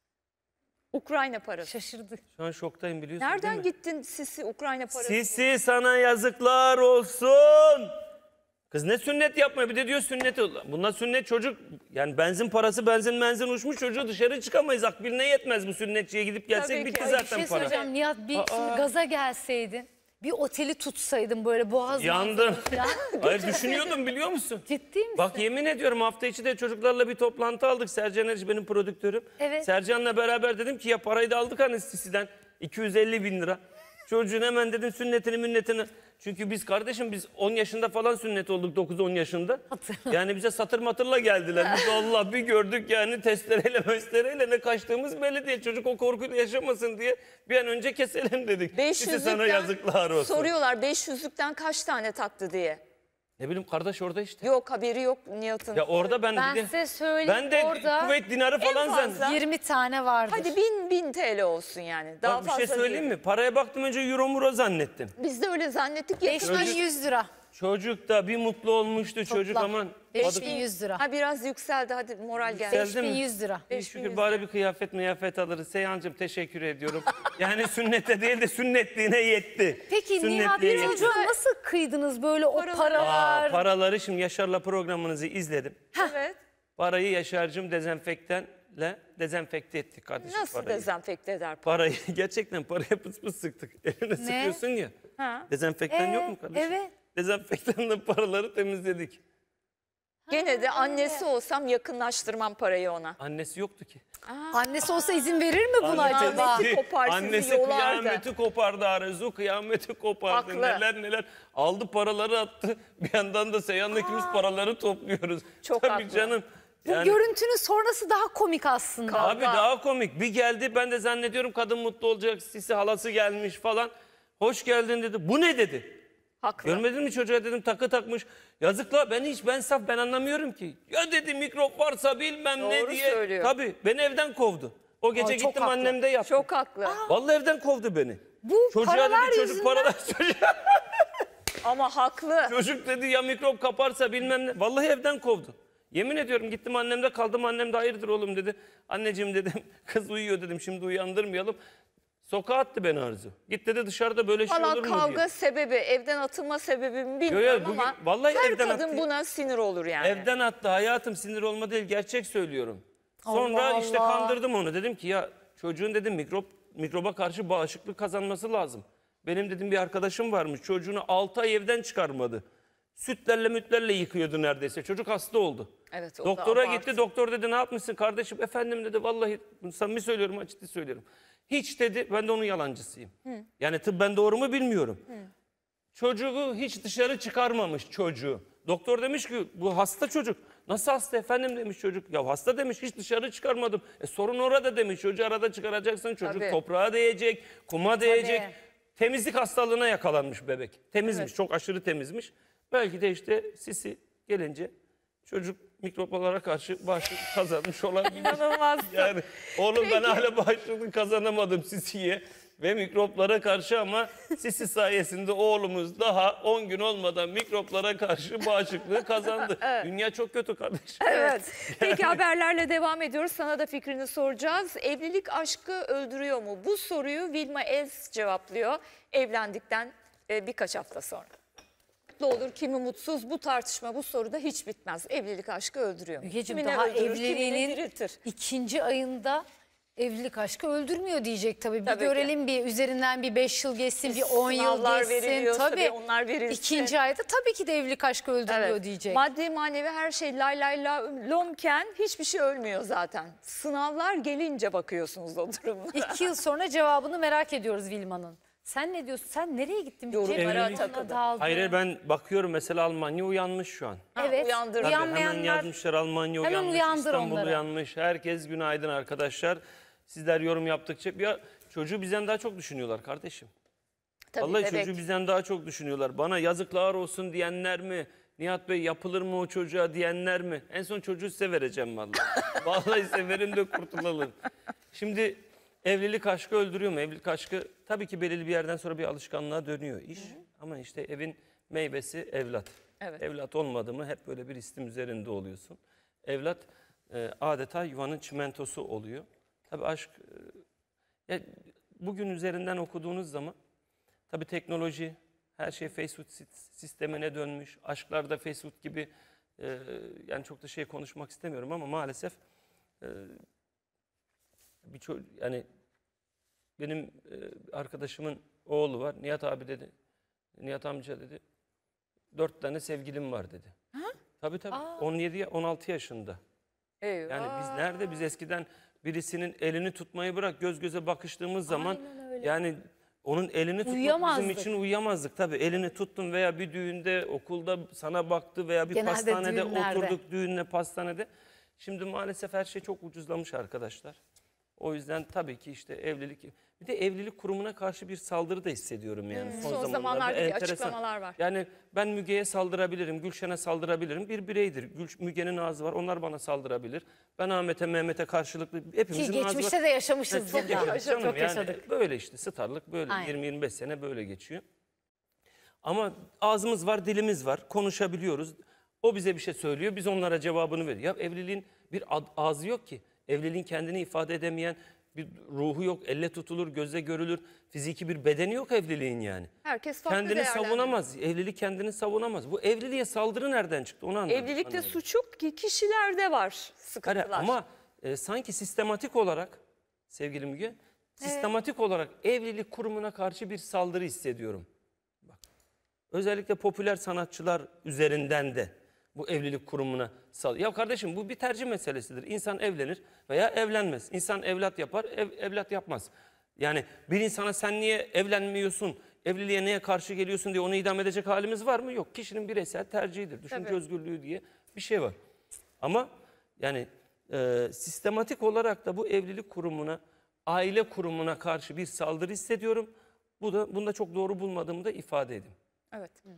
Ukrayna parası. Şaşırdı. Şu an şoktayım biliyorsun değil Nereden mi? gittin Sisi Ukrayna parası? Sisi sana yazıklar olsun. Kız ne sünnet yapmıyor bir de diyor sünnet. Bunlar sünnet çocuk yani benzin parası benzin benzin uçmuş çocuğu dışarı çıkamayız. Akbiline yetmez bu sünnetçiye gidip gelsek Tabii bitti ki. Bir zaten şey para. söyleyeceğim Nihat bir şimdi gaza gelseydin. Bir oteli tutsaydın böyle boğaz Yandım. manzaralı falan. Hayır düşünüyordum biliyor musun? Ciddi misin? Bak yemin ediyorum hafta içi de çocuklarla bir toplantı aldık. Sercan Eriş benim prodüktörüm. Evet. Sercan'la beraber dedim ki ya parayı da aldık hani Sisi'den. iki yüz elli bin lira. Çocuğun hemen dedim sünnetini münnetini. Çünkü biz kardeşim biz on yaşında falan sünnet olduk dokuz on yaşında. Yani bize satır matırla geldiler. Biz de Allah bir gördük yani testereyle mestereyle ne kaçtığımız belli değil. Çocuk o korkuyla yaşamasın diye bir an önce keselim dedik. Sisi sana yazıklar olsun. Soruyorlar beş yüzlükten kaç tane taktı diye. Ne bileyim kardeş orada işte. Yok haberi yok Nihat'ın. Ya orada ben, Ben de, size söyleyeyim ben de orada Kuveyt dinarı falan en zannettim. fazla- yirmi tane vardır. Hadi bin, bin T L olsun yani. Daha Bak bir fazla şey söyleyeyim değil. mi? Paraya baktım önce euro muro zannettim. Biz de öyle zannettik. beş Yakın bin yüz lira. Çocuk da bir mutlu olmuştu çocuk Toplam. aman. beş bin yüz lira. Ha biraz yükseldi hadi moral geldi. Yükseldi. beş bin mi? yüz lira. İyi şükür bari bir kıyafet mıyafet alırız. Seyhancığım teşekkür ediyorum. Yani sünnete değil de sünnetliğine yetti. Peki Nihat Sünnetliğe yetti. çocuğa nasıl kıydınız böyle o Paraları- paralar? Aa, paraları şimdi Yaşar'la programınızı izledim. Evet. Parayı Yaşar'cığım dezenfektanla dezenfekte ettik kardeşim Nasıl parayı. dezenfekte eder? Parayı gerçekten paraya pıs pıs sıktık. Eline sıkıyorsun ya. Ha. Dezenfektan Ee, yok mu kardeşim? evet. Dezenfektanla paraları temizledik. Gene de annesi olsam yakınlaştırmam parayı ona. Annesi yoktu ki. Annesi olsa izin verir mi buna Annesi- acaba? Annesi kopar, sizi Annesi yolardı. kıyameti kopardı Arzu, kıyameti kopardı. Haklı. Neler neler. Aldı paraları attı. Bir yandan da Seyhan'la ikimiz paraları topluyoruz. Çok Tabii haklı. canım. Bu Yani, görüntünün sonrası daha komik aslında. abi daha komik. Bir geldi ben de zannediyorum kadın mutlu olacak. Sisi halası gelmiş falan. Hoş geldin dedi. Bu ne dedi? Haklı. Görmedin mi çocuğa dedim takı takmış. Yazıklar ben hiç ben saf ben anlamıyorum ki. Ya dedi mikrop varsa bilmem ne Doğru diye. söylüyor. Tabii beni evden kovdu. O gece Aa, çok gittim haklı. annemde yattım. Çok haklı. Vallahi evden kovdu beni. Bu Çocuğa paralar dedi çocuk yüzünden- paralar çocuğa. Ama haklı. Çocuk dedi ya mikrop kaparsa bilmem ne. Vallahi evden kovdu. Yemin ediyorum gittim annemde kaldım annem de hayırdır oğlum dedi. Anneciğim dedim kız uyuyor dedim şimdi uyandırmayalım. Sokağa attı beni Arzu. Git dedi dışarıda böyle şey Valla olur mu kavga diye. sebebi, evden atılma sebebimi Yo, bilmiyorum yo, bugün ama vallahi her evden kadın attı. buna sinir olur yani. Evden attı hayatım sinir olma değil gerçek söylüyorum. Sonra Allah işte Allah. kandırdım onu dedim ki ya çocuğun dedim mikrop mikroba karşı bağışıklık kazanması lazım. Benim dedim bir arkadaşım varmış çocuğunu altı ay evden çıkarmadı. Sütlerle mütlerle yıkıyordu neredeyse çocuk hasta oldu. Evet, o da Doktora abartı. gitti doktor dedi ne yapmışsın kardeşim efendim dedi vallahi samimi söylüyorum açıkça söylüyorum. Hiç dedi ben de onun yalancısıyım. Yani tıbben doğru mu bilmiyorum. Çocuğu hiç dışarı çıkarmamış çocuğu. Doktor demiş ki bu hasta çocuk. Nasıl hasta efendim demiş çocuk. Ya hasta demiş hiç dışarı çıkarmadım. E sorun orada demiş çocuğu arada çıkaracaksın çocuk Tabii. toprağa değecek, kuma değecek. Tabii. Temizlik hastalığına yakalanmış bebek. Temizmiş çok aşırı temizmiş. Belki de işte Sisi gelince çocuk mikroplara karşı bağışıklık kazanmış olabilir. İnanılmaz. Yani oğlum ben Peki. hala bağışıklık kazanamadım Sisi'ye ve mikroplara karşı ama Sisi sayesinde oğlumuz daha on gün olmadan mikroplara karşı bağışıklığı kazandı. Dünya çok kötü kardeşim. Evet. Peki haberlerle devam ediyoruz. Sana da fikrini soracağız. Evlilik aşkı öldürüyor mu? Bu soruyu Vilma Els cevaplıyor. Evlendikten e, birkaç hafta sonra. Mutlu olur, kimi mutsuz. Bu tartışma, bu soruda hiç bitmez. Evlilik aşkı öldürüyor mu? Mügeciğim, Kimine daha öldürür, kimine evliliğinin diriltir. ikinci ayında evlilik aşkı öldürmüyor diyecek tabii. Bir Tabii ki. görelim bir üzerinden bir beş yıl geçsin, bir on yıl Sınavlar geçsin. veriliyorsa Tabii bir onlar verilsin. İkinci ayda tabii ki de evlilik aşkı öldürüyor Evet. diyecek. Maddi manevi her şey lay lay la- lomken hiçbir şey ölmüyor zaten. Sınavlar gelince bakıyorsunuz o durumlara. İki yıl sonra cevabını merak ediyoruz Vilma'nın. Sen ne diyorsun? Sen nereye gittin? Bir Yorumlara cep takıldı. telefonuna daldın. Hayır hayır, ben bakıyorum mesela Almanya uyanmış şu an. Evet. uyandırdı. Tabii, hemen Uyanmayanlar yazmışlar Almanya hemen uyanmış, uyandır İstanbul onları. uyanmış. Herkes günaydın arkadaşlar. Sizler yorum yaptıkça ya çocuğu bizden daha çok düşünüyorlar kardeşim. Tabii, Vallahi bebek. çocuğu bizden daha çok düşünüyorlar. Bana yazıklar olsun diyenler mi? Nihat Bey yapılır mı o çocuğa diyenler mi? En son çocuğu size vereceğim vallahi. Vallahi size verin de kurtulalım. Şimdi evlilik aşkı öldürüyor mu? Evlilik aşkı tabii ki belirli bir yerden sonra bir alışkanlığa dönüyor iş. Hı hı. Ama işte evin meyvesi evlat. Evet. Evlat olmadı mı hep böyle bir istim üzerinde oluyorsun. Evlat e, adeta yuvanın çimentosu oluyor. Tabii aşk e, ya, bugün üzerinden okuduğunuz zaman tabii teknoloji, her şey Facebook sistemine dönmüş. Aşklar da Facebook gibi e, yani çok da şey konuşmak istemiyorum ama maalesef e, bir ço- yani benim e, arkadaşımın oğlu var. Nihat abi dedi. Nihat amca dedi. Dört tane sevgilim var dedi. Ha? Tabii tabii. Aa. on yedi on altı yaşında. Eyvah. Yani biz nerede biz eskiden birisinin elini tutmayı bırak göz göze bakıştığımız zaman yani onun elini tutmak bizim için uyuyamazdık. Tabii elini tuttum veya bir düğünde, okulda sana baktı veya bir genelde pastanede düğünlerde oturduk, düğünle pastanede. Şimdi maalesef her şey çok ucuzlamış arkadaşlar. O yüzden tabii ki işte evlilik, bir de evlilik kurumuna karşı bir saldırı da hissediyorum yani. Hmm. Son, Son zamanlarda bir açıklamalar var. Yani ben Müge'ye saldırabilirim, Gülşen'e saldırabilirim. Bir bireydir. Gül, Müge'nin ağzı var, onlar bana saldırabilir. Ben Ahmet'e, Mehmet'e karşılıklı hepimizin Ki ağzı var. geçmişte de yaşamışız. Evet, çok yaşadık. Çok yani yaşadık. Böyle işte starlık böyle yirmi yirmi beş sene böyle geçiyor. Ama ağzımız var, dilimiz var, konuşabiliyoruz. O bize bir şey söylüyor, biz onlara cevabını veriyoruz. Ya evliliğin bir ağzı yok ki. Evliliğin kendini ifade edemeyen bir ruhu yok. Elle tutulur, gözle görülür. Fiziki bir bedeni yok evliliğin yani. Herkes farklı kendini savunamaz. Evlilik kendini savunamaz. Bu evliliğe saldırı nereden çıktı onu anlamadım. Evlilikte anlamadım. suç yok ki kişilerde var sıkıntılar. Hayır, ama e, sanki sistematik olarak sevgili Müge, sistematik evet. olarak evlilik kurumuna karşı bir saldırı hissediyorum. Bak, özellikle popüler sanatçılar üzerinden de bu evlilik kurumuna sal. Ya kardeşim bu bir tercih meselesidir. İnsan evlenir veya evlenmez. İnsan evlat yapar, ev, evlat yapmaz. Yani bir insana sen niye evlenmiyorsun, evliliğe neye karşı geliyorsun diye onu idam edecek halimiz var mı? Yok. Kişinin bireysel tercihidir. Düşünce Tabii. özgürlüğü diye bir şey var. Ama yani e, sistematik olarak da bu evlilik kurumuna, aile kurumuna karşı bir saldırı hissediyorum. Bu da bunu da çok doğru bulmadığımı da ifade edeyim. Evet. Hı.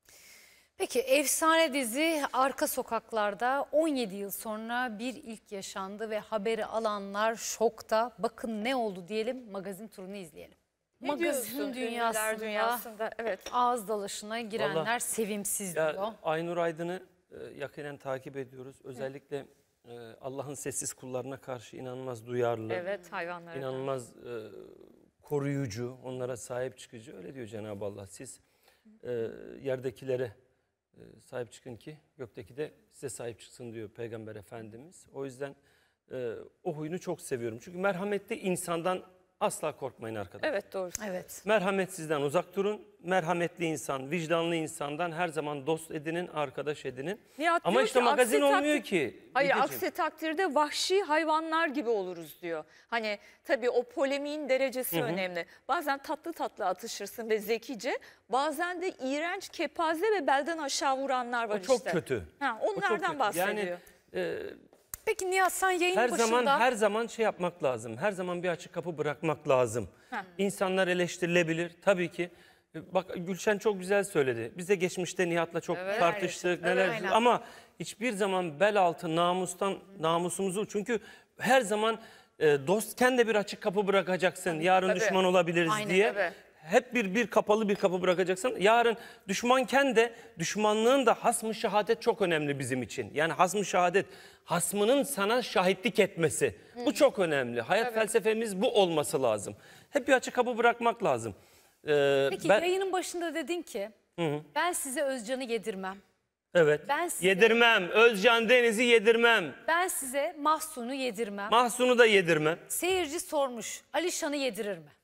Peki efsane dizi Arka Sokaklar'da on yedi yıl sonra bir ilk yaşandı ve haberi alanlar şokta. Bakın ne oldu diyelim, magazin turunu izleyelim. Ne magazin dünyasında, dünyasında evet. ağız dalaşına girenler Vallahi, sevimsiz ya, diyor. Aynur Aydın'ı e, yakinen takip ediyoruz. Özellikle e, Allah'ın sessiz kullarına karşı inanılmaz duyarlı. Evet, hayvanlara. İnanılmaz e, koruyucu, onlara sahip çıkıcı. Öyle diyor Cenab-ı Allah. Siz e, yerdekilere sahip çıkın ki gökteki de size sahip çıksın diyor Peygamber Efendimiz. O yüzden e, o huyunu çok seviyorum. Çünkü merhametli insandan asla korkmayın arkadaşlar. Evet doğru. Evet. Merhametsizden uzak durun. Merhametli insan, vicdanlı insandan her zaman dost edinin, arkadaş edinin. Nihat Ama işte ki, magazin olmuyor takdir, ki. Hayır Mügeciğim. aksi takdirde vahşi hayvanlar gibi oluruz diyor. Hani tabii o polemiğin derecesi Hı -hı. önemli. Bazen tatlı tatlı atışırsın ve zekice. Bazen de iğrenç, kepaze ve belden aşağı vuranlar var o çok işte. kötü. Ha, onlardan kötü. bahsediyor. Yani, e, Peki Nihat sen yayın her başında... zaman her zaman şey yapmak lazım. Her zaman bir açık kapı bırakmak lazım. Heh. İnsanlar eleştirilebilir tabii ki. Bak Gülşen çok güzel söyledi. Biz de geçmişte Nihat'la çok evet, tartıştık neler evet, ama hiçbir zaman bel altı namustan namusumuzu çünkü her zaman e, dostken de bir açık kapı bırakacaksın. Tabii, Yarın tabii. düşman olabiliriz Aynen, diye. Tabii. Hep bir bir kapalı bir kapı bırakacaksın. Yarın düşmanken de düşmanlığın da hasmı şehadet çok önemli bizim için. Yani hasmı şehadet, hasmının sana şahitlik etmesi. Hı. Bu çok önemli. Hayat evet. felsefemiz bu olması lazım. Hep bir açık kapı bırakmak lazım. Ee, Peki ben, yayının başında dedin ki hı hı. ben size Özcan'ı yedirmem. Evet. Ben size, yedirmem. Özcan Deniz'i yedirmem. Ben size Mahsun'u yedirmem. Mahsun'u da yedirmem. Seyirci sormuş Alişan'ı yedirir mi?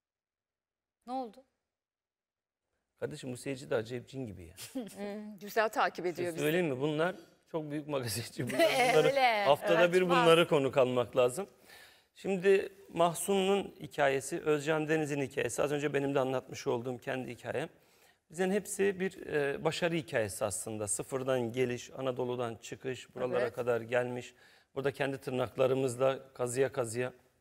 Ne oldu? Kardeşim bu seyirci de acayip cin gibi ya. hmm, güzel takip ediyor bizi. Söyleyeyim mi? Bunlar çok büyük magazinci. Bunları, haftada evet, bir bunları var. konuk almak lazım. Şimdi Mahsun'un hikayesi, Özcan Deniz'in hikayesi. Az önce benim de anlatmış olduğum kendi hikayem. Bizden hepsi bir e, başarı hikayesi aslında. Sıfırdan geliş, Anadolu'dan çıkış, buralara evet. kadar gelmiş. Burada kendi tırnaklarımızla kazıya kazıya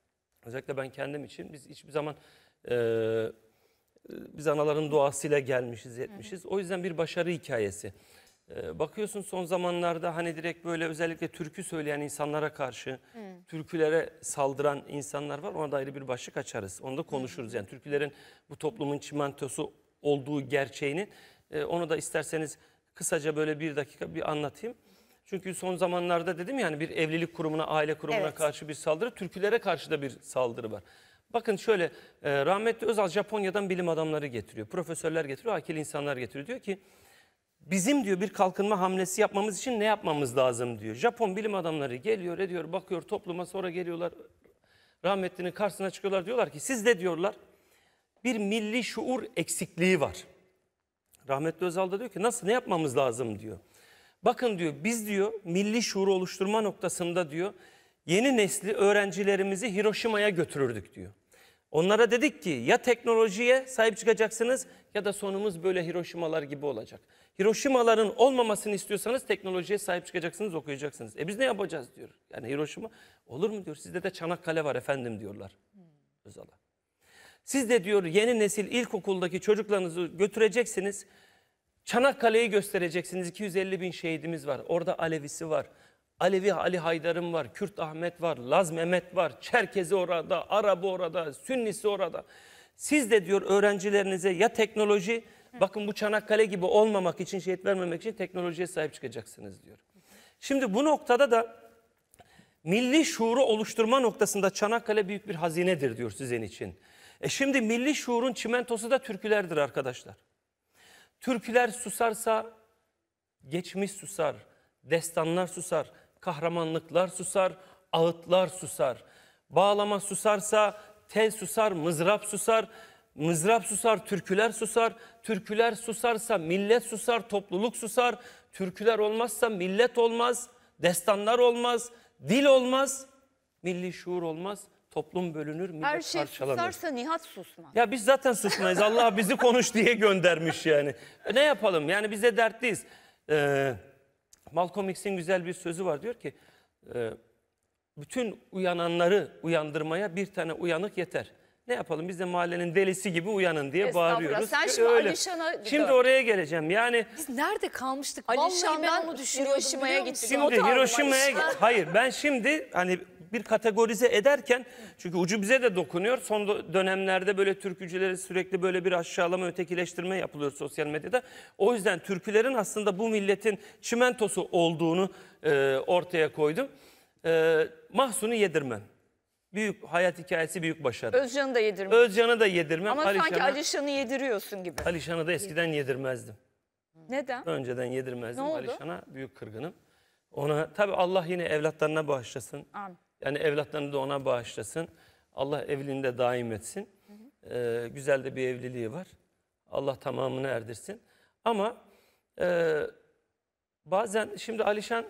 Özellikle ben kendim için biz hiçbir zaman e, biz anaların doğasıyla gelmişiz, etmişiz. O yüzden bir başarı hikayesi. E, bakıyorsun son zamanlarda hani direkt böyle özellikle türkü söyleyen insanlara karşı Hı. türkülere saldıran insanlar var. Ona da ayrı bir başlık açarız. Onu da konuşuruz. Hı. Yani türkülerin bu toplumun çimentosu olduğu gerçeğini e, onu da isterseniz kısaca böyle bir dakika bir anlatayım. Çünkü son zamanlarda dedim yani bir evlilik kurumuna, aile kurumuna evet. karşı bir saldırı, türkülere karşı da bir saldırı var. Bakın şöyle, e, rahmetli Özal Japonya'dan bilim adamları getiriyor, profesörler getiriyor, akil insanlar getiriyor. Diyor ki bizim diyor bir kalkınma hamlesi yapmamız için ne yapmamız lazım diyor. Japon bilim adamları geliyor, ediyor, bakıyor topluma, sonra geliyorlar rahmetlinin karşısına çıkıyorlar. Diyorlar ki sizde diyorlar bir milli şuur eksikliği var. Rahmetli Özal da diyor ki nasıl, ne yapmamız lazım diyor. Bakın diyor biz diyor milli şuuru oluşturma noktasında diyor yeni nesli öğrencilerimizi Hiroşima'ya götürürdük diyor. Onlara dedik ki ya teknolojiye sahip çıkacaksınız ya da sonumuz böyle Hiroşimalar gibi olacak. Hiroşimaların olmamasını istiyorsanız teknolojiye sahip çıkacaksınız, okuyacaksınız. E biz ne yapacağız diyor. Yani Hiroşima olur mu diyor, sizde de Çanakkale var efendim diyorlar hmm. Özal'a. Siz de diyor yeni nesil ilkokuldaki çocuklarınızı götüreceksiniz. Çanakkale'yi göstereceksiniz. iki yüz elli bin şehidimiz var. Orada Alevisi var. Alevi Ali Haydar'ım var. Kürt Ahmet var. Laz Mehmet var. Çerkezi orada. Arabı orada. Sünnisi orada. Siz de diyor öğrencilerinize ya teknoloji, Hı. bakın bu Çanakkale gibi olmamak için, şehit vermemek için teknolojiye sahip çıkacaksınız diyor. Şimdi bu noktada da milli şuuru oluşturma noktasında Çanakkale büyük bir hazinedir diyor sizin için. E şimdi milli şuurun çimentosu da türkülerdir arkadaşlar. Türküler susarsa geçmiş susar, destanlar susar, kahramanlıklar susar, ağıtlar susar. Bağlama susarsa tel susar, mızrap susar, mızrap susar, türküler susar. Türküler susarsa millet susar, topluluk susar. Türküler olmazsa millet olmaz, destanlar olmaz, dil olmaz, milli şuur olmaz. Toplum bölünür, millet Her şey parçalanır. susarsa Nihat susmaz. Ya biz zaten susmayız. Allah bizi konuş diye göndermiş yani. E ne yapalım? Yani biz de dertliyiz. Ee, Malcolm X'in güzel bir sözü var. Diyor ki e, bütün uyananları uyandırmaya bir tane uyanık yeter. Ne yapalım? Biz de mahallenin delisi gibi uyanın diye bağırıyoruz. Sen şimdi öyle. Alişan'a... Şimdi oraya geleceğim. Yani biz nerede kalmıştık? Vallahi ben Alişan'dan onu düşünüyordum. Hiroşima'ya gittik. Şimdi Hiroşima'ya... Hayır ben şimdi hani bir kategorize ederken çünkü ucu bize de dokunuyor. Son dönemlerde böyle türkücüleri sürekli böyle bir aşağılama, ötekileştirme yapılıyor sosyal medyada. O yüzden türkülerin aslında bu milletin çimentosu olduğunu e, ortaya koydum. E, Mahsun'u yedirmem. Büyük hayat hikayesi, büyük başarı. Özcan'ı da yedirmem. Özcan'ı da yedirmem. Ama Alişan'a, sanki Alişan'ı yediriyorsun gibi. Alişan'ı da eskiden yedirmezdim. Neden? Önceden yedirmezdim. Ne oldu? Alişan'a büyük kırgınım. Ona tabii Allah yine evlatlarına bağışlasın. Amin. Yani evlatlarını da ona bağışlasın. Allah evliliğinde daim etsin. Hı hı. Ee, güzel de bir evliliği var. Allah tamamını erdirsin. Ama e, bazen şimdi Alişan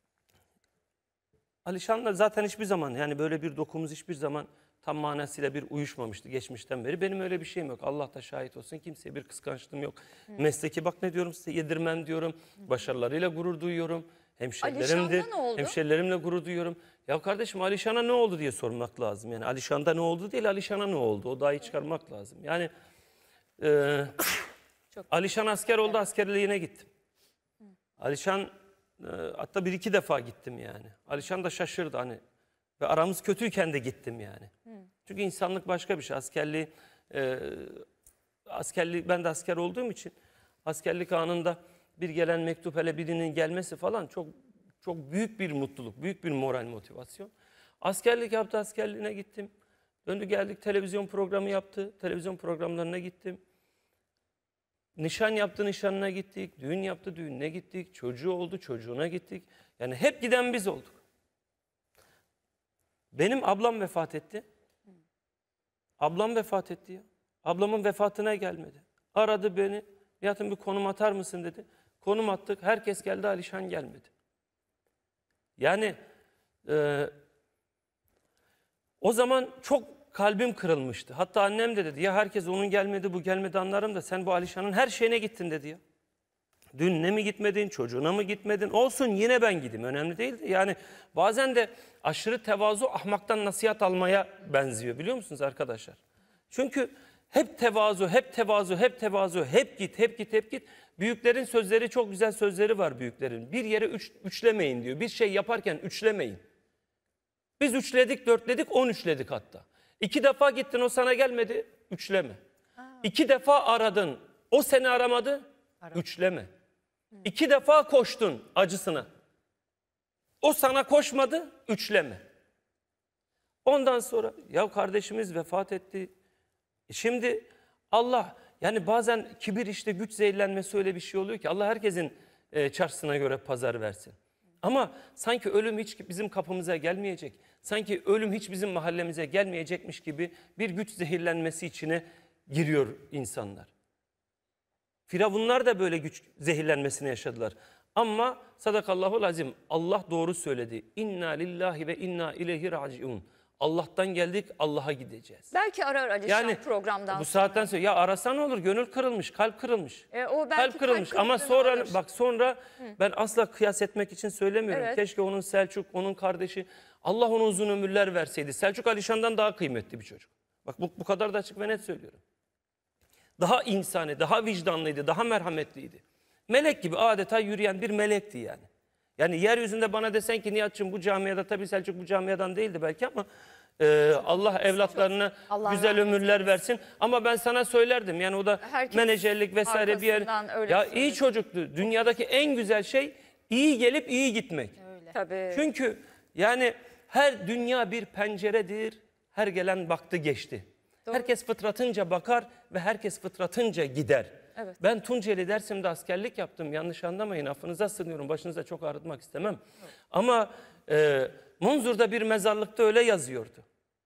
Alişan'la zaten hiçbir zaman yani böyle bir dokumuz hiçbir zaman tam manasıyla bir uyuşmamıştı geçmişten beri. Benim öyle bir şeyim yok. Allah da şahit olsun. Kimseye bir kıskançlığım yok. Hı. Mesleki bak ne diyorum size, yedirmem diyorum. Hı. Başarılarıyla gurur duyuyorum. Hemşerilerimdir. Hemşerilerimle gurur duyuyorum. Ya kardeşim Alişan'a ne oldu diye sormak lazım. Yani Alişan'da ne oldu değil, Alişan'a ne oldu? O dahi çıkarmak lazım. Yani e, Alişan asker oldu, askerliğine gittim. Hı. Alişan e, hatta bir iki defa gittim yani. Alişan da şaşırdı hani. Ve aramız kötüyken de gittim yani. Hı. Çünkü insanlık başka bir şey. Askerliği, e, askerliği ben de asker olduğum için askerlik anında bir gelen mektup, hele birinin gelmesi falan çok çok büyük bir mutluluk, büyük bir moral motivasyon. Askerlik yaptı, askerliğine gittim. Döndü geldik, televizyon programı yaptı, televizyon programlarına gittim. Nişan yaptı, nişanına gittik. Düğün yaptı, düğününe gittik. Çocuğu oldu, çocuğuna gittik. Yani hep giden biz olduk. Benim ablam vefat etti. Ablam vefat etti ya. Ablamın vefatına gelmedi. Aradı beni. Nihat'ım bir konum atar mısın dedi. Konum attık. Herkes geldi, Alişan gelmedi. Yani e, o zaman çok kalbim kırılmıştı. Hatta annem de dedi ya herkes onun gelmedi bu gelmedi anlarım da sen bu Alişan'ın her şeyine gittin dedi ya. Düğününe mi gitmedin, çocuğuna mı gitmedin? Olsun yine ben gideyim. Önemli değil. Yani bazen de aşırı tevazu ahmaktan nasihat almaya benziyor biliyor musunuz arkadaşlar? Çünkü hep tevazu, hep tevazu, hep tevazu, hep git, hep git, hep git. Büyüklerin sözleri, çok güzel sözleri var büyüklerin. Bir yere üç, üçlemeyin diyor. Bir şey yaparken üçlemeyin. Biz üçledik, dörtledik, on üçledik hatta. İki defa gittin, o sana gelmedi, üçleme. Aa. İki defa aradın, o seni aramadı, Aram. üçleme. Hı. İki defa koştun acısına. O sana koşmadı, üçleme. Ondan sonra ya kardeşimiz vefat etti. Şimdi Allah, yani bazen kibir işte güç zehirlenmesi öyle bir şey oluyor ki Allah herkesin e, çarşısına göre pazar versin. Ama sanki ölüm hiç bizim kapımıza gelmeyecek, sanki ölüm hiç bizim mahallemize gelmeyecekmiş gibi bir güç zehirlenmesi içine giriyor insanlar. Firavunlar da böyle güç zehirlenmesini yaşadılar. Ama sadakallahul azim, Allah doğru söyledi. İnna lillahi ve inna ileyhi raciun. Allah'tan geldik, Allah'a gideceğiz. Belki arar Alişan yani, programdan bu saatten sonra ya arasan ne olur, gönül kırılmış, kalp kırılmış. E, o belki kalp kırılmış kalp ama sonra alır. bak sonra Hı. ben asla kıyas etmek için söylemiyorum. Evet. Keşke onun Selçuk, onun kardeşi, Allah ona uzun ömürler verseydi. Selçuk Alişan'dan daha kıymetli bir çocuk. Bak bu, bu kadar da açık ve net söylüyorum. Daha insani, daha vicdanlıydı, daha merhametliydi. Melek gibi adeta yürüyen bir melekti yani. Yani yeryüzünde bana desen ki Nihat'cığım bu camiada, tabii Selçuk bu camiadan değildi belki ama e, Allah evlatlarına Allah güzel ömürler versin. Ama ben sana söylerdim yani o da herkes menajerlik vesaire bir yer. Ya iyi söyledim. Çocuktu. Dünyadaki en güzel şey iyi gelip iyi gitmek. Öyle. Tabii. Çünkü yani her dünya bir penceredir. Her gelen baktı geçti. Doğru. Herkes fıtratınca bakar ve herkes fıtratınca gider. Evet. Ben Tunceli dersimde askerlik yaptım. Yanlış anlamayın, affınıza sığınıyorum. Başınıza çok ağrıtmak istemem. Evet. Ama e, Munzur'da bir mezarlıkta öyle yazıyordu.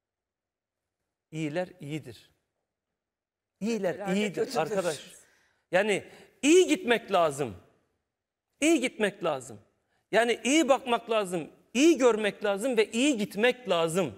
İyiler iyidir. İyiler yani iyidir kötüdür. Arkadaş. Yani iyi gitmek lazım. İyi gitmek lazım. Yani iyi bakmak lazım. İyi görmek lazım ve iyi gitmek lazım.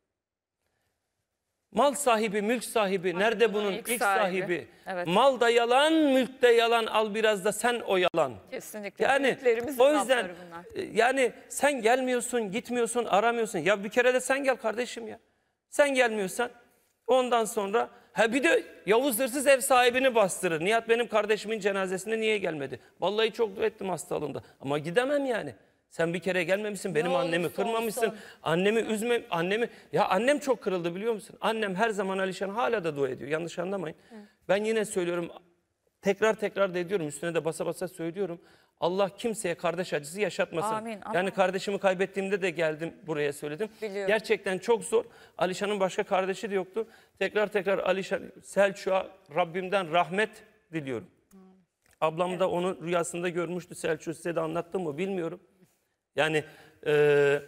Mal sahibi, mülk sahibi, Aynen. nerede bunun ilk, ilk sahibi? sahibi. Evet. Mal da yalan, mülk de yalan, al biraz da sen oyalan. Kesinlikle. Yani o yüzden yani sen gelmiyorsun, gitmiyorsun, aramıyorsun. Ya bir kere de sen gel kardeşim ya. Sen gelmiyorsan ondan sonra ha bir de Yavuz hırsız ev sahibini bastırır. Nihat benim kardeşimin cenazesine niye gelmedi? Vallahi çok dua ettim hastalığında ama gidemem yani. Sen bir kere gelmemişsin, benim ne annemi kırmamışsın, olsun. annemi üzme, annemi... Ya annem çok kırıldı biliyor musun? Annem her zaman Alişan hala da dua ediyor, yanlış anlamayın. Hı. Ben yine söylüyorum, tekrar tekrar da ediyorum, üstüne de basa basa söylüyorum. Allah kimseye kardeş acısı yaşatmasın. Amin, amin. Yani kardeşimi kaybettiğimde de geldim buraya söyledim. Biliyorum. Gerçekten çok zor. Alişan'ın başka kardeşi de yoktu. Tekrar tekrar Alişan, Selçuk'a Rabbimden rahmet diliyorum. Hı. Ablam evet. da onu rüyasında görmüştü. Selçuk size de anlattım mı bilmiyorum. Yani e,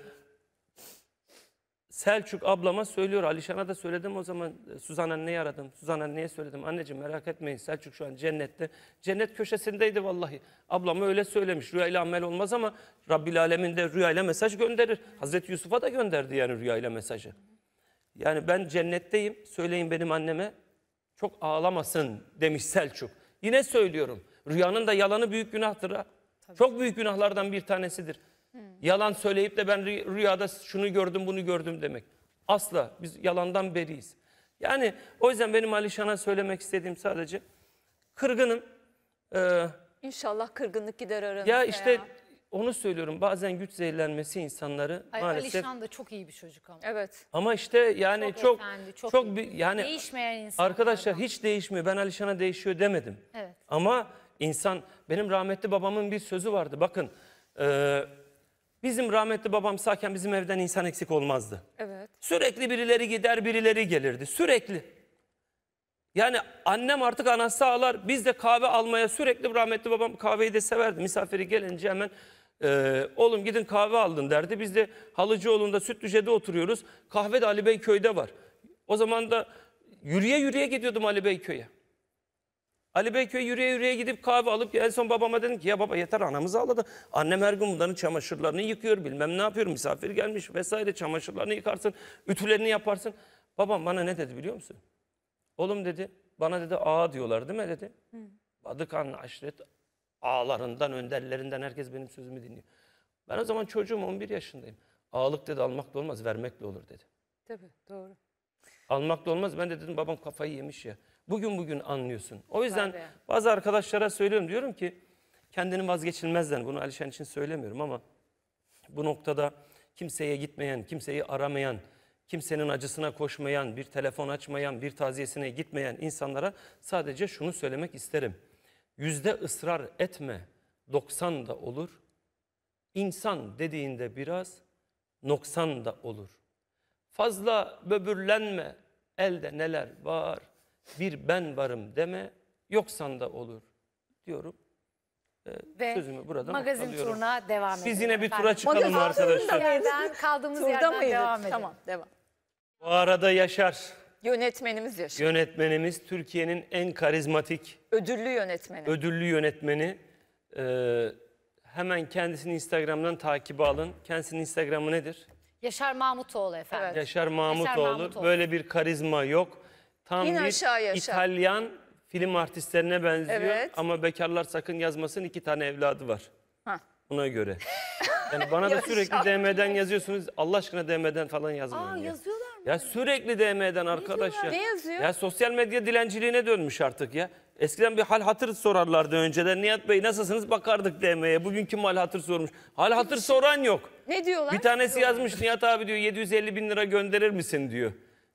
Selçuk ablama söylüyor, Alişan'a da söyledim o zaman, Suzan anneyi aradım. Suzan anneye söyledim, anneciğim merak etmeyin Selçuk şu an cennette. Cennet köşesindeydi vallahi. Ablama öyle söylemiş, rüyayla amel olmaz ama Rabbil Alemin de rüyayla mesaj gönderir. Hazreti Yusuf'a da gönderdi yani rüyayla mesajı. Yani ben cennetteyim, söyleyin benim anneme çok ağlamasın demiş Selçuk. Yine söylüyorum, rüyanın da yalanı büyük günahtır ha. Tabii. Çok büyük günahlardan bir tanesidir. Hmm. Yalan söyleyip de ben rüyada şunu gördüm bunu gördüm demek. Asla biz yalandan beriyiz. Yani o yüzden benim Alişan'a söylemek istediğim sadece kırgınım. Ee, İnşallah kırgınlık gider aranızda ya. işte ya. Onu söylüyorum, bazen güç zehirlenmesi insanları Ay, maalesef. Alişan da çok iyi bir çocuk ama. Evet. Ama işte yani çok çok, efendi, çok, çok bir, yani değişmeyen insan. Arkadaşlar hiç değişmiyor. Ben Alişan'a değişiyor demedim. Evet. Ama insan, benim rahmetli babamın bir sözü vardı. Bakın e, bizim rahmetli babam sağken bizim evden insan eksik olmazdı. Evet. Sürekli birileri gider birileri gelirdi. Sürekli. Yani annem artık anası ağlar. Biz de kahve almaya sürekli, rahmetli babam kahveyi de severdi. Misafiri gelince hemen e, oğlum gidin kahve aldın derdi. Biz de Halıcıoğlu'nda Sütlüce'de oturuyoruz. Kahve de Ali Bey köyde var. O zaman da yürüye yürüye gidiyordum Ali Bey köye. Ali Beyköy yürüye yürüye gidip kahve alıp en son babama dedim ki ya baba yeter anamız ağladı. Annem her gün bunların çamaşırlarını yıkıyor, bilmem ne yapıyor, misafir gelmiş vesaire, çamaşırlarını yıkarsın, ütülerini yaparsın. Babam bana ne dedi biliyor musun? Oğlum dedi, bana dedi ağa diyorlar değil mi dedi. Badıkan aşiret Ağalarından, önderlerinden herkes benim sözümü dinliyor. Ben o zaman çocuğum, on bir yaşındayım. Ağalık dedi almakla olmaz, vermekle olur dedi. Tabii, doğru. Almakla olmaz. Ben de dedim babam kafayı yemiş ya. Bugün bugün anlıyorsun. O yüzden Tabii. bazı arkadaşlara söylüyorum. Diyorum ki kendini vazgeçilmezden. Bunu Alişan için söylemiyorum ama bu noktada kimseye gitmeyen, kimseyi aramayan, kimsenin acısına koşmayan, bir telefon açmayan, bir taziyesine gitmeyen insanlara sadece şunu söylemek isterim. Yüzde ısrar etme, doksan da olur. İnsan dediğinde biraz noksan da olur. Fazla böbürlenme, elde neler var, bir ben varım deme, yoksan da olur diyorum. Ee, Ve sözümü buradan magazin alıyorum. turuna devam edelim. Biz yine bir tura efendim. çıkalım Magazin arkadaşlar. turunda Yerden, kaldığımız Turda yerden mıydı? devam edelim. Tamam, devam. Bu arada Yaşar, Yönetmenimiz Yaşar. yönetmenimiz, Türkiye'nin en karizmatik, Ödüllü yönetmeni. ödüllü yönetmeni. Ee, hemen kendisini Instagram'dan takibe alın. Kendisinin Instagram'ı nedir? Yaşar Mahmutoğlu efendim. Evet. Yaşar Mahmutoğlu. Yaşar Mahmutoğlu. Böyle bir karizma yok. Tam İn bir aşağı Yaşar. İtalyan film artistlerine benziyor. Evet. Ama bekarlar sakın yazmasın, iki tane evladı var. Hah. Buna göre. Yani bana da Yaşar. sürekli D M'den yazıyorsunuz. Allah aşkına D M'den falan yazmayın. Aa, ya. yazıyorlar mı? Ya sürekli D M'den arkadaş ya. Ne yazıyor? Ya sosyal medya dilenciliğine dönmüş artık ya. Eskiden bir hal hatır sorarlardı önceden. Nihat Bey nasılsınız, bakardık D M'ye. Bugün kim hal hatır sormuş. Hal hatır soran yok. Ne diyorlar? Bir tanesi yazmış, Nihat abi diyor yedi yüz elli bin lira gönderir misin diyor.